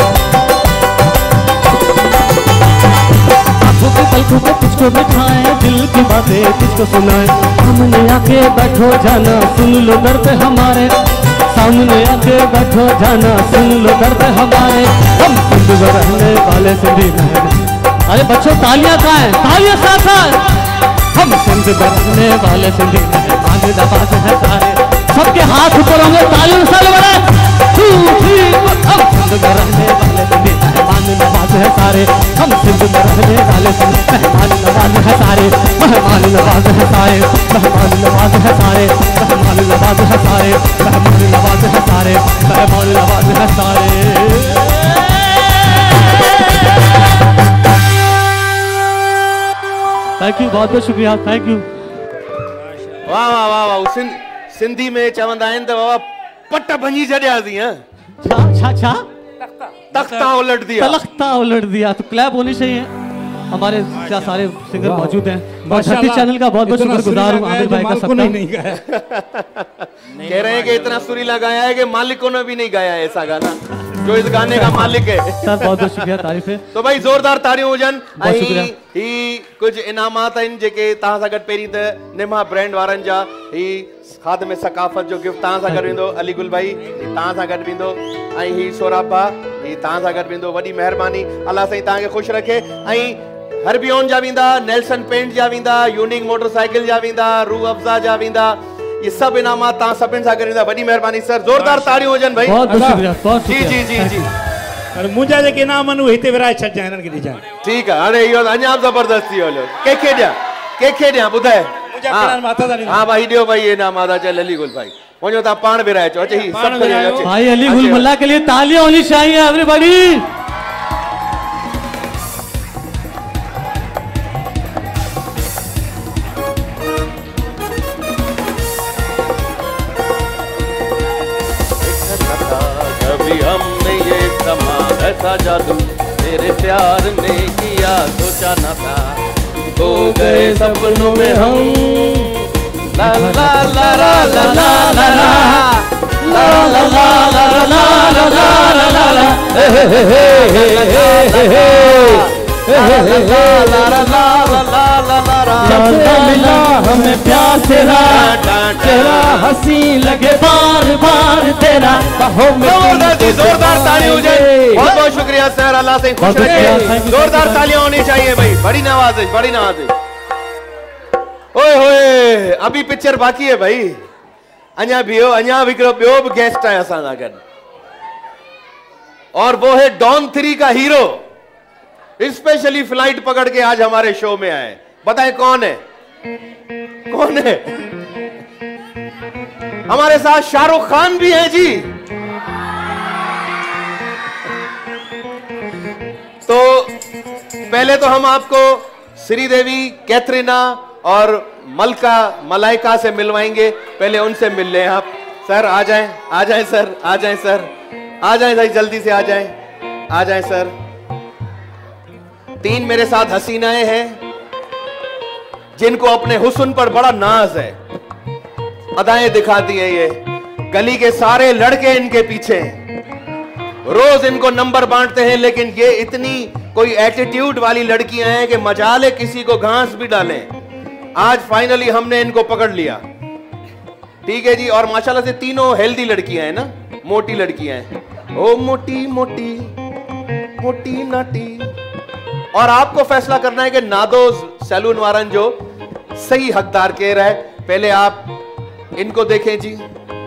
आंखों के पलकों पे तुझको बिठाएं, दिल की बातें तुझको सुनाएं। सामने आके बैठो जाना सुन लो दर्द हमारे, सामने आके बैठो जाना सुन लो दर्द हमारे। हम सिंध में रहने वाले सिंधी मेहमान। अरे बच्चों तालियां कहाँ हैं? तालियां साथ साथ। हम सिंध में रहने वाले सिंधी मेहमान नवाज है सारे। सबके हाथ ऊपर होंगे, तालियों से बड़े। हम सिंध में रहने वाले सिंधी मेहमान नवाज है सारे, हम सिंध में रहने वाले सिंधी मेहमान नवाज है सारे। मेहमान नवाज है सारे, मेहमान नवाज है सारे, मेहमान नवाज है सारे, मेहमान नवाज है सारे, मेहमान नवाज है सारे। थैंक यू, बहुत बहुत शुक्रिया, थैंक यू। वाह वाह वाह वाह। सिंध सिंधी में चवंदा आहिनि त बाबा पट भंजी छॾियासीं। हैं छा छा छा तख्ता उलट दिया, तख्ता उलट दिया। तो क्लैप होनी चाहिए। हमारे क्या सारे सिंगर मौजूद हैं। और धरती चैनल का बहुत बहुत शुक्रगुजार हूँ आमिर भाई का सबका। नहीं गाया कह रहे हैं कि इतना सुरीला गाया है कि मालिकों ने भी नहीं गाया है ऐसा गाना जो इस गाने का मालिक है। सर बहुत बहुत शुक्रिया, तारीफ़ है। तो भाई जोरदार तारियूं हुजन। बहुत शुक्रिया। ही कुछ इनामात आहिनि जेके तव्हां सां गॾु पहिरीं त निमा ब्रांड वारनि जा ही खादम सकाफ़त जो गिफ्ट तव्हां सां गॾु वेंदो। अली गुल भाई ही तव्हां सां गॾु वेंदो, ऐं ही सोराबा ही तव्हां सां गॾु वेंदो। वॾी महिरबानी, अल्लाह साईं तव्हांखे ख़ुशि रखे। ऐं हरबियोन जा वेंदा, नेल्सन पेंट जा वेंदा, यूनिक मोटरसाइकिल जा वेंदा, रूह अफ़ज़ा जा वेंदा। ये सब इनामात तव्हां सभिनि सां गॾु वेंदा। वॾी महिरबानी सर, जोरदार तारियूं हुजनि भाई। बहुत बहुत शुक्रिया, बहुत जी जी जी जी। पर मुंहिंजा जेके इनाम आहिनि उहे हिते विराए छॾिजां, हिननि खे ॾिजां। ठीकु आहे, हाणे इहो अञा ज़बरदस्त थी वियो। कंहिंखे ॾियां कंहिंखे ॾियां ॿुधाए? हाँ भाई ॾियो भाई इनामात। चल अली गुल भाई वञो तव्हां पाण विराए अचो। अच्छा ही सब भाई अली गुल मुल्ला के लिए तालियां होनी चाहिए एवरीबॉडी। कभी हमने ये समा ऐसा जादू तेरे प्यार ने किया, सोचा न था हो गए सपनों में हम। ला ला ला ला ला ला ला ला ला ला ला ला ला ला। मिला हमें प्यार तेरा, तेरा हंसी लगे बार बार तेरा। जोरदार ताली हो जाए। बहुत बहुत शुक्रिया सर, अल्लाह से खुश रखे। जोरदार तालियां होनी चाहिए भाई, बड़ी नवाजिश, बड़ी नवाजिश। ओए होए, अभी पिक्चर बाकी है भाई, अञा बियो, अञा विक्रो बियो भी गेस्ट है असां सां गॾु, और वो है डॉन थ्री का हीरो। स्पेशली फ्लाइट पकड़ के आज हमारे शो में आए। बताएं कौन है, कौन है? हमारे साथ शाहरुख खान भी हैं जी। तो पहले तो हम आपको श्रीदेवी, कैथरीना और मलका मलाइका से मिलवाएंगे। पहले उनसे मिल लें आप। सर आ जाएं, आ जाएं सर, आ जाएं सर, आ जाएं सर, जल्दी से आ जाएं, आ जाएं सर। तीन मेरे साथ हसीनाएं हैं जिनको अपने हुस्न पर बड़ा नाज है, अदाएं दिखाती हैं ये। गली के सारे लड़के इनके पीछे हैं, रोज इनको नंबर बांटते हैं, लेकिन ये इतनी कोई एटीट्यूड वाली लड़कियां हैं कि मजाले किसी को घास भी डालें। आज फाइनली हमने इनको पकड़ लिया, ठीक है जी। और माशाल्लाह से तीनों हेल्दी लड़कियां हैं ना, मोटी लड़कियां हैं। ओ मोटी मोटी मोटी नाटी। और आपको फैसला करना है कि नादोज सैलून वारन जो सही हकदार कह रहा है। पहले आप इनको देखें जी।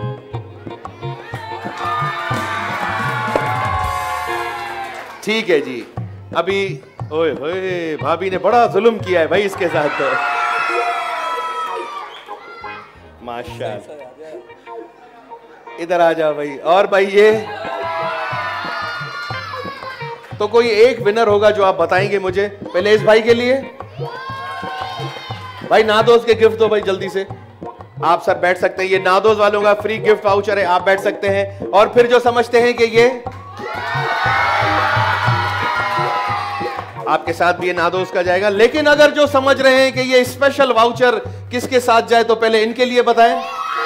ठीक है जी। अभी ओए होए, भाभी ने बड़ा जुल्म किया है भाई इसके साथ तो। माशाल्लाह, इधर आ जाओ भाई। और भाई ये तो कोई एक विनर होगा जो आप बताएंगे मुझे। पहले इस भाई के लिए भाई नादोज के गिफ्ट दो भाई जल्दी से। आप सर बैठ सकते हैं, ये नादोज वालों का फ्री गिफ्ट वाउचर है, आप बैठ सकते हैं। और फिर जो समझते हैं कि ये आपके साथ भी ये नादोज का जाएगा, लेकिन अगर जो समझ रहे हैं कि ये स्पेशल वाउचर किसके साथ जाए तो पहले इनके लिए बताएं।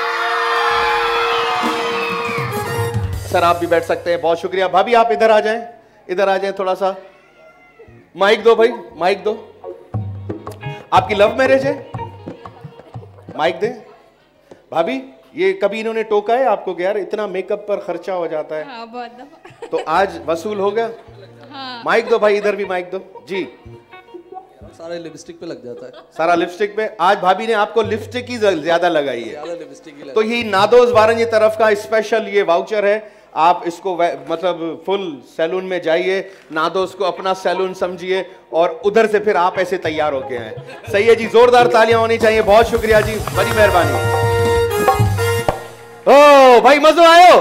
सर आप भी बैठ सकते हैं, बहुत शुक्रिया। भाभी आप इधर आ जाएं, इधर आ जाएं, थोड़ा सा माइक दो भाई, माइक दो। आपकी लव मैरिज है? माइक दे। भाभी ये कभी इन्होंने टोका है आपको कि यार इतना मेकअप पर खर्चा हो जाता है? हाँ, बहुत दफा। तो आज वसूल हो गया? हाँ। माइक दो भाई, इधर भी माइक दो जी। सारा लिपस्टिक पे लग जाता है। सारा लिपस्टिक पे। आज भाभी ने आपको लिपस्टिक ही ज्यादा लगाई है, ज्यादा लिपस्टिक ही तो ये नादोज वारन की तरफ का स्पेशल ये वाउचर है। आप इसको मतलब फुल सैलून में जाइए, नादोज को अपना सैलून समझिए, और उधर से फिर आप ऐसे तैयार होके आए। सही है जी, जोरदार तालियां होनी चाहिए। बहुत शुक्रिया जी, बड़ी मेहरबानी। ओ भाई मजा आयो।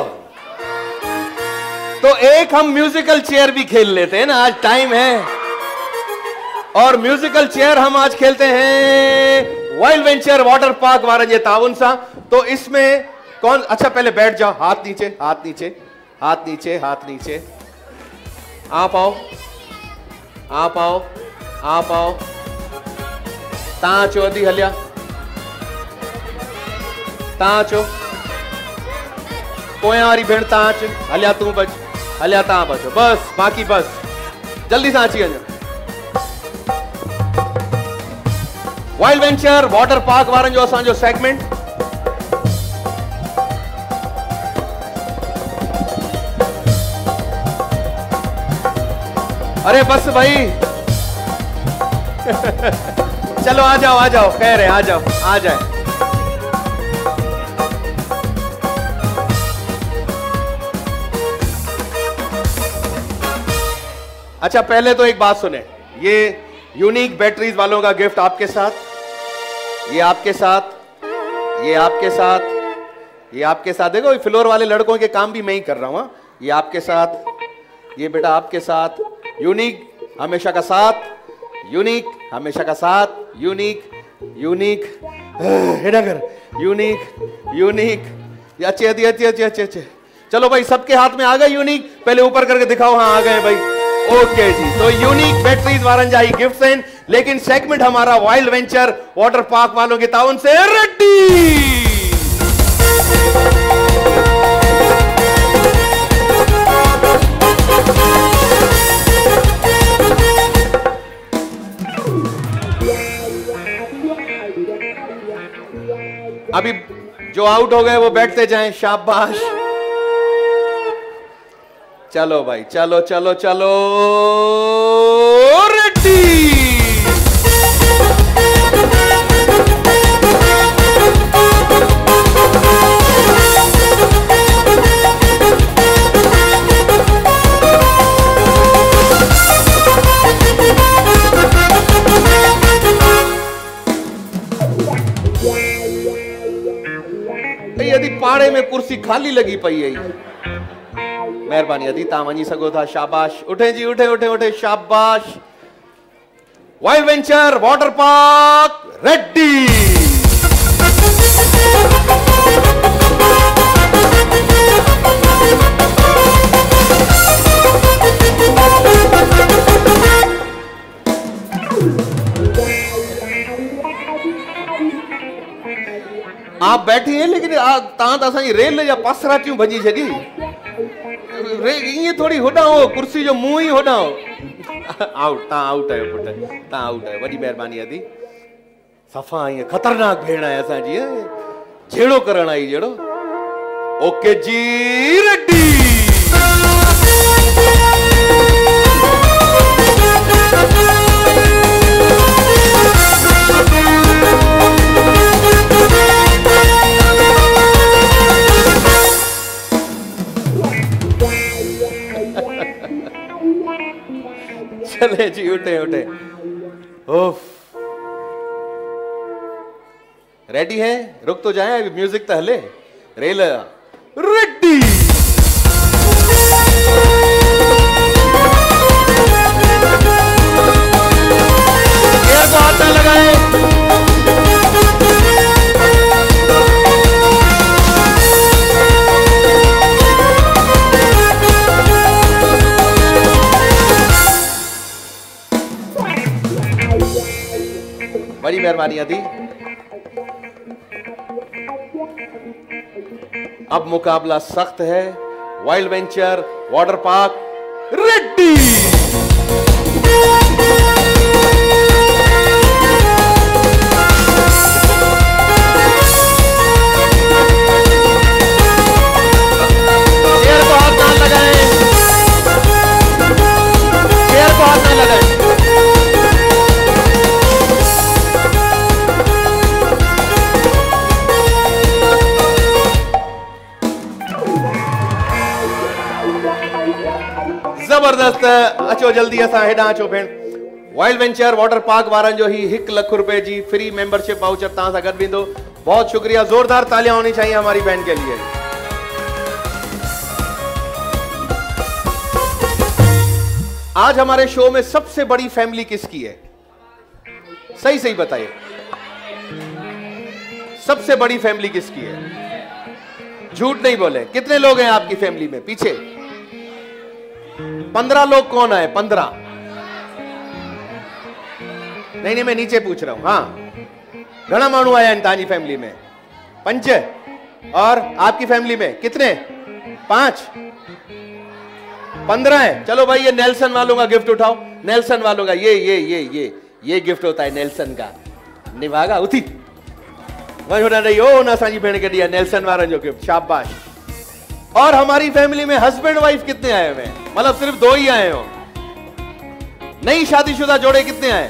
तो एक हम म्यूजिकल चेयर भी खेल लेते हैं ना, आज टाइम है। और म्यूजिकल चेयर हम आज खेलते हैं वाइल्ड वेंचर वाटर पार्क वारन ये ताउन सा। तो इसमें कौन, अच्छा पहले बैठ जाओ, हाथ नीचे, हाथ नीचे, हाथ नीचे, हाथ नीचे। आप आओ, आप आओ, आप आओ। ता चो अधी हलिया, ता चो पोयां वारी भेण ता अच, हलिया तू बच, हलिया ता बचो, बस बाकी बस जल्दी से अची वञो। वाइल्ड वेंचर वाटर पार्क वारन जो असांजो सेगमेंट। अरे बस भाई चलो आ जाओ, आ जाओ, कह रहे आ जाओ, आ जाए। अच्छा पहले तो एक बात सुने, ये यूनिक बैटरीज वालों का गिफ्ट आपके साथ, ये आपके साथ, ये आपके साथ, ये आपके साथ। देखो फ्लोर वाले लड़कों के काम भी मैं ही कर रहा हूं। ये आपके साथ, ये बेटा आपके साथ। यूनिक हमेशा का साथ, यूनिक हमेशा का साथ, unique unique headgear unique unique. अच्छे अच्छे अच्छे अच्छे अच्छे अच्छे। चलो भाई सबके हाथ में आ गए यूनिक, पहले ऊपर करके दिखाओ। हाँ आ गए भाई, ओके जी। तो यूनिक बैटरीज वारन जाई गिफ्ट हैं, लेकिन सेगमेंट हमारा वाइल्ड वेंचर वाटर पार्क वालों के ताउन से रेडी। अभी जो आउट हो गए वो बैठते जाएं, शाबाश। चलो भाई, चलो चलो चलो, रेडी। यदि पाड़े में कुर्सी खाली लगी पई है, मेहरबानी यदि ता वञी सको था, शाबाश। उठे जी, उठे उठे उठे, शाबाश। Wild venture water Park ready. आप बैठी हैं लेकिन तव्हां त असांजी रेल जा पासरा क्यों भॼी छॾी? ईअं थोड़ी होॾां हो, कुर्सी जो मुंहुं ई होॾां हो। आउट, तव्हां आउट आहियो पुट, तव्हां आउट आहियो। वॾी महिरबानी अदी, सफ़ा ईअं ख़तरनाक भेण आहे असांजी, जहिड़ो करण आई जहिड़ो। ओके जी, रेडी। चले जी, उठे उठे। ओफ, रेडी है? रुक तो जाए, अभी म्यूजिक तो हले। Rail ready. एयर को हाथ में लगाए। बड़ी मेहरबानी अदी। अब मुकाबला सख्त है। Wild venture water Park ready. Chair को हाथ ना लगाएं, चेयर को हाथ ना लगाएं। जबरदस्त। अचो जल्दी असां हेॾां अचो भेण। वाइल्ड वेंचर वाटर पार्क वारनि जो ही हिकु लख रुपए जी फ्री मेंबरशिप वाउचर तव्हां सां गॾु वेंदो। बहुत शुक्रिया, जोरदार तालियां होनी चाहिए हमारी बहन के लिए। आज हमारे शो में सबसे बड़ी फैमिली किसकी है? सही सही बताइए, सबसे बड़ी फैमिली किसकी है? झूठ नहीं बोले। कितने लोग हैं आपकी फैमिली में? पीछे पंद्रह लोग कौन आए? पंद्रह? नहीं नहीं, मैं नीचे पूछ रहा हूं। हाँ, घना मानू आया ताजी फैमिली में? पंच। और आपकी फैमिली में कितने? पांच? पंद्रह है। चलो भाई, ये नेल्सन वालों का गिफ्ट उठाओ। नेल्सन वालों का ये ये ये ये ये गिफ्ट होता है नेल्सन का। निभागा उठी वही होना रही हो ना, साजी भेड़ के दिया नेल्सन वालों जो गिफ्ट, शाबाश। और हमारी फैमिली में हस्बैंड वाइफ कितने आए हुए हैं? मतलब सिर्फ दो ही आए हो। नई शादीशुदा जोड़े कितने आए?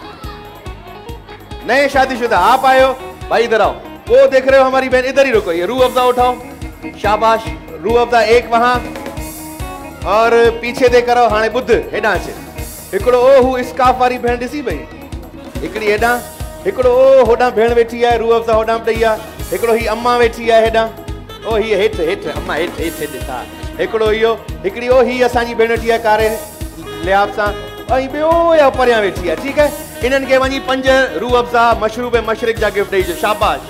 नए शादीशुदा आप आए हो भाई, इधर आओ। वो देख रहे हो हमारी बहन, इधर ही रुको। ये रूह अफ़ज़ा उठाओ, शाबाश। रूह अफ़ज़ा एक वहां और पीछे देकर आओ। हाणे बुद्ध हेॾां अचे। हिकिड़ो ओ हू स्काफ वारी भेण ॾिसी पई, हिकिड़ी हेॾां, हिकिड़ो ओ होॾां भेण वेठी आहे, रूह अफ़ज़ा होॾां ॾेई आहे। हिकिड़ो ही अम्मा वेठी आहे हेॾां, ओ ही हेठि हेठि अम्मा हेठि हेठि ॾिसा। हिकिड़ो इहो, हिकिड़ी ओ ही असांजी भेण वेठी आहे कारे लिहाफ़ सां, ऐं ॿियो या परियां वेठी आहे। ठीकु है, इन्हनि खे वञी पंज रूह अफ़ज़ा मशरूब मशरिक जा गिफ्ट ॾेई, शाबाश।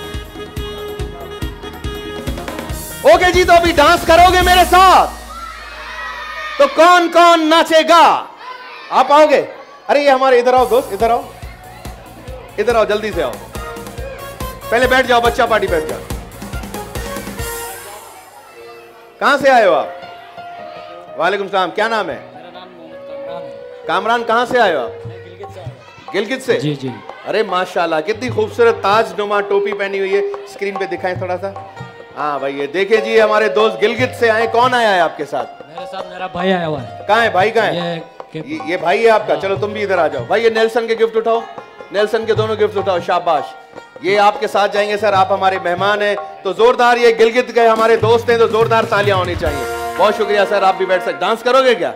ओके जी, तो अभी डांस करोगे मेरे साथ? तो कौन कौन नाचेगा? आप आओगे? अरे ये हमारे, इधर आओ दोस्त, इधर आओ, इधर आओ, जल्दी से आओ। पहले बैठ जाओ, बच्चा पार्टी बैठ जाओ। कहां से आए हो आप? वालेकुम सलाम। क्या नाम है? मेरा नाम मोहम्मद कामरान है। कामरान, कहां से आए हो आप? गिलगित से? जी जी। अरे माशाल्लाह, कितनी खूबसूरत ताज नुमा टोपी पहनी हुई है। स्क्रीन पे दिखाएं थोड़ा सा। हाँ भाई, ये देखिए जी, हमारे दोस्त गिलगित से आए। कौन आया है आपके साथ? मेरे साथ मेरा भाई आया हुआ है। कहाँ है भाई? कहाँ है? ये, ये, ये भाई है आपका? चलो तुम भी इधर आ जाओ। भाई ये नेल्सन के गिफ्ट उठाओ, नेल्सन के दोनों गिफ्ट उठाओ। शाबाश, ये आपके साथ जाएंगे सर, आप हमारे मेहमान हैं तो जोरदार, ये गिलगित के हमारे दोस्त हैं तो जोरदार तालियां होनी चाहिए। बहुत शुक्रिया सर, आप भी बैठ सकते। डांस करोगे क्या?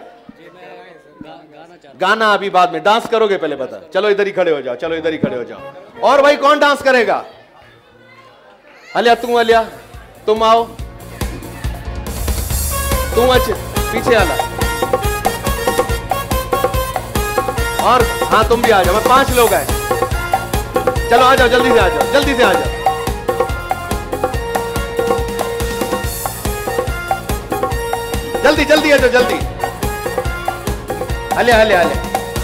गाना अभी बाद में, डांस करोगे पहले बता। चलो इधर ही खड़े हो जाओ, चलो इधर ही खड़े हो जाओ। और भाई कौन डांस करेगा? अलिया तू, अलिया तुम आओ, तुम अच्छे पीछे आला। और हाँ तुम भी आ जाओ, पांच लोग आए। चलो आ जाओ, जल्दी से आ जाओ, जल्दी से आ जाओ। जल्दी जल्दी आ जाओ, जल्दी। हले हले हले,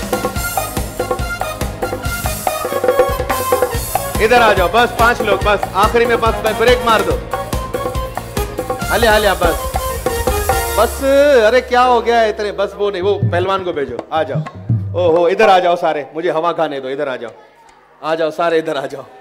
इधर आ जाओ। बस पांच लोग, बस आखिरी में बस ब्रेक मार दो। हले हले, बस बस। अरे क्या हो गया इतने? बस वो नहीं, वो पहलवान को भेजो। आ जाओ। ओहो, इधर आ जाओ सारे, मुझे हवा खाने दो। इधर आ जाओ, आ जाओ सारे, इधर आ जाओ।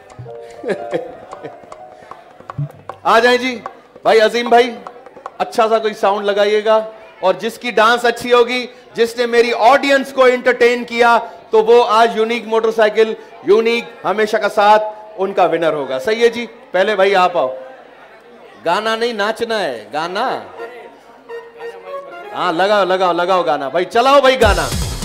आ जाए जी। भाई अजीम भाई, अच्छा सा कोई साउंड लगाइएगा, और जिसकी डांस अच्छी होगी, जिसने मेरी ऑडियंस को एंटरटेन किया, तो वो आज यूनिक मोटरसाइकिल, यूनिक हमेशा का साथ, उनका विनर होगा। सही है जी? पहले भाई आप आओ। गाना नहीं, नाचना है। गाना? हाँ लगाओ लगाओ लगाओ गाना। भाई चलाओ भाई गाना।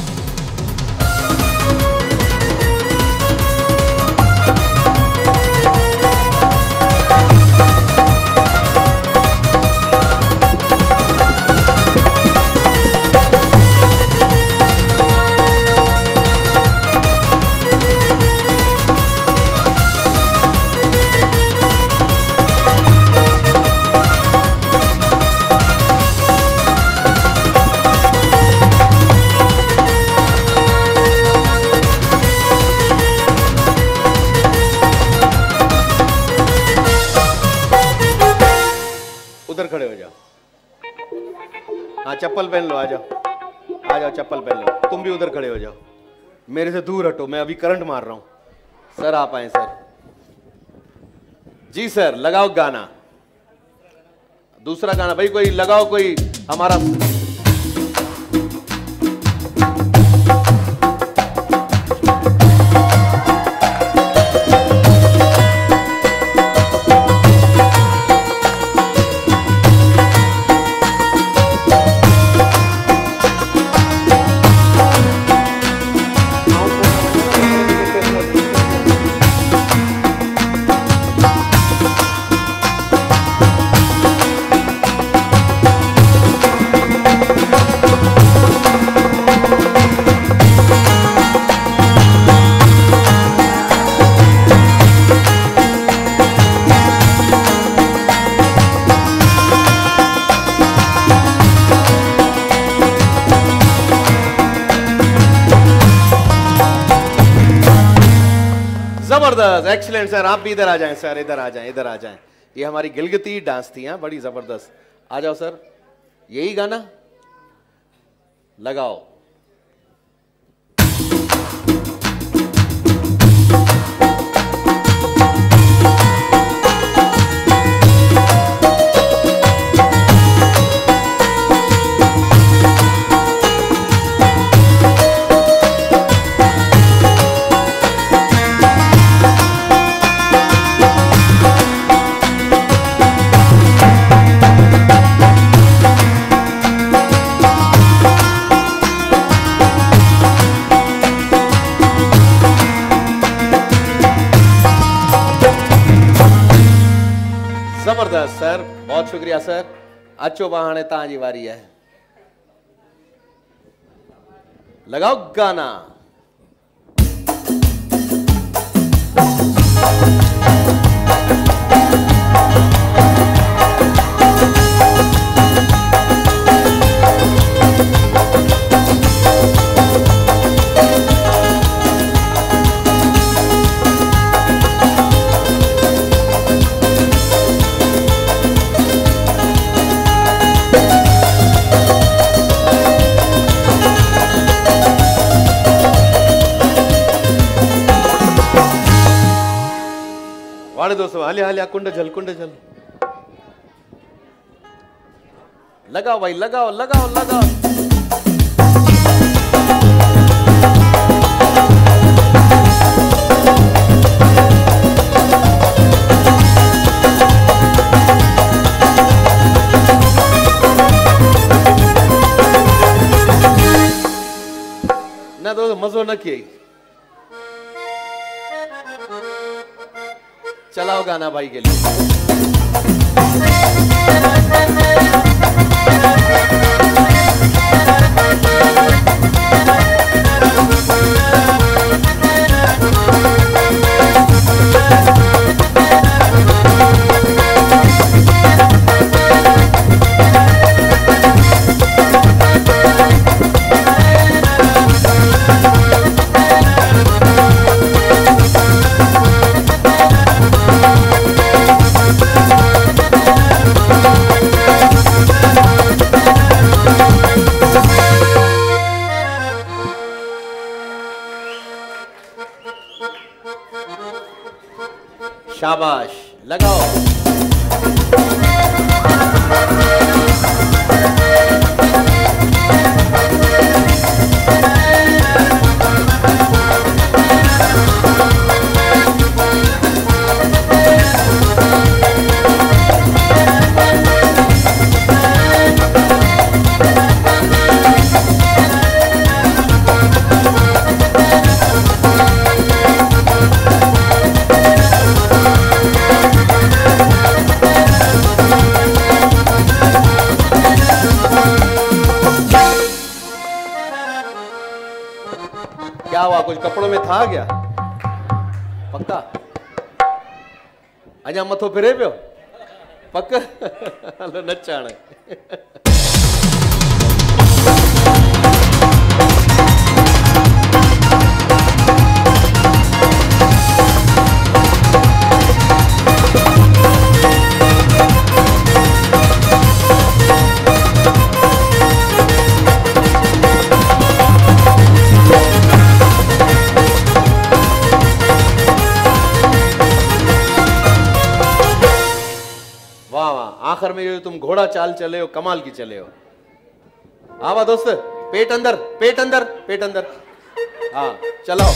उधर खड़े हो जाओ। हाँ चप्पल पहन लो, आ जाओ आ जाओ, चप्पल पहन लो। तुम भी उधर खड़े हो जाओ, मेरे से दूर हटो, मैं अभी करंट मार रहा हूं। सर आप आए सर। जी सर, लगाओ गाना, दूसरा गाना। भाई कोई लगाओ, कोई हमारा जबरदस्त, एक्सीलेंट सर। आप भी इधर आ जाएं सर, इधर आ जाएं, इधर आ जाएं। ये हमारी गिलगिती डांस थी, हाँ बड़ी जबरदस्त। आ जाओ सर, यही गाना लगाओ। जबरदस्त सर, बहुत शुक्रिया सर। अचो बहाने ताजी वारी है, लगाओ गाना। दोस्तों, हलिया हलिया कुंड जल कुंड जल लगाओ भाई, लगाओ लगाओ लगाओ। ना दोस्तों मजो न किए, चलाओ गाना भाई के लिए। शाबाश, लगाओ। क्या हुआ, कुछ कपड़ों में था क्या? पक्का अजा मथो फिरे पियो? पक्का हलो नचाण। आखिर में ये तुम घोड़ा चाल चले हो, कमाल की चले हो। आवा दोस्त, पेट अंदर, पेट अंदर, पेट अंदर। हाँ चलो।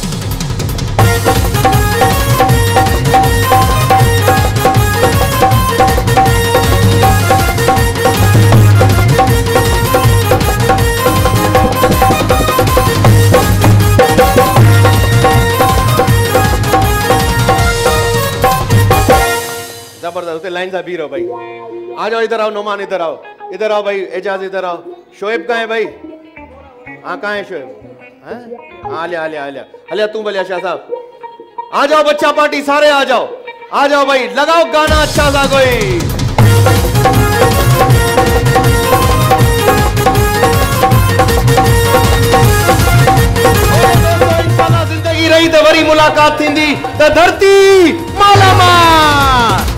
जबरदस्त, लाइन से भी रहो भाई। आ जाओ इधर आओ, नोमान इधर आओ, इधर आओ भाई, एजाज इधर आओ। शोएब कहाँ है भाई? हाँ कहाँ है शोएब? हाँ लिया लिया लिया लिया तू बोलिया शाह साहब। आ जाओ बच्चा पार्टी सारे आ जाओ, आ जाओ भाई, लगाओ गाना अच्छा सा कोई। इंशाल्लाह जिंदगी रही तो वरी मुलाकात थींदी, तो धरती माला माल।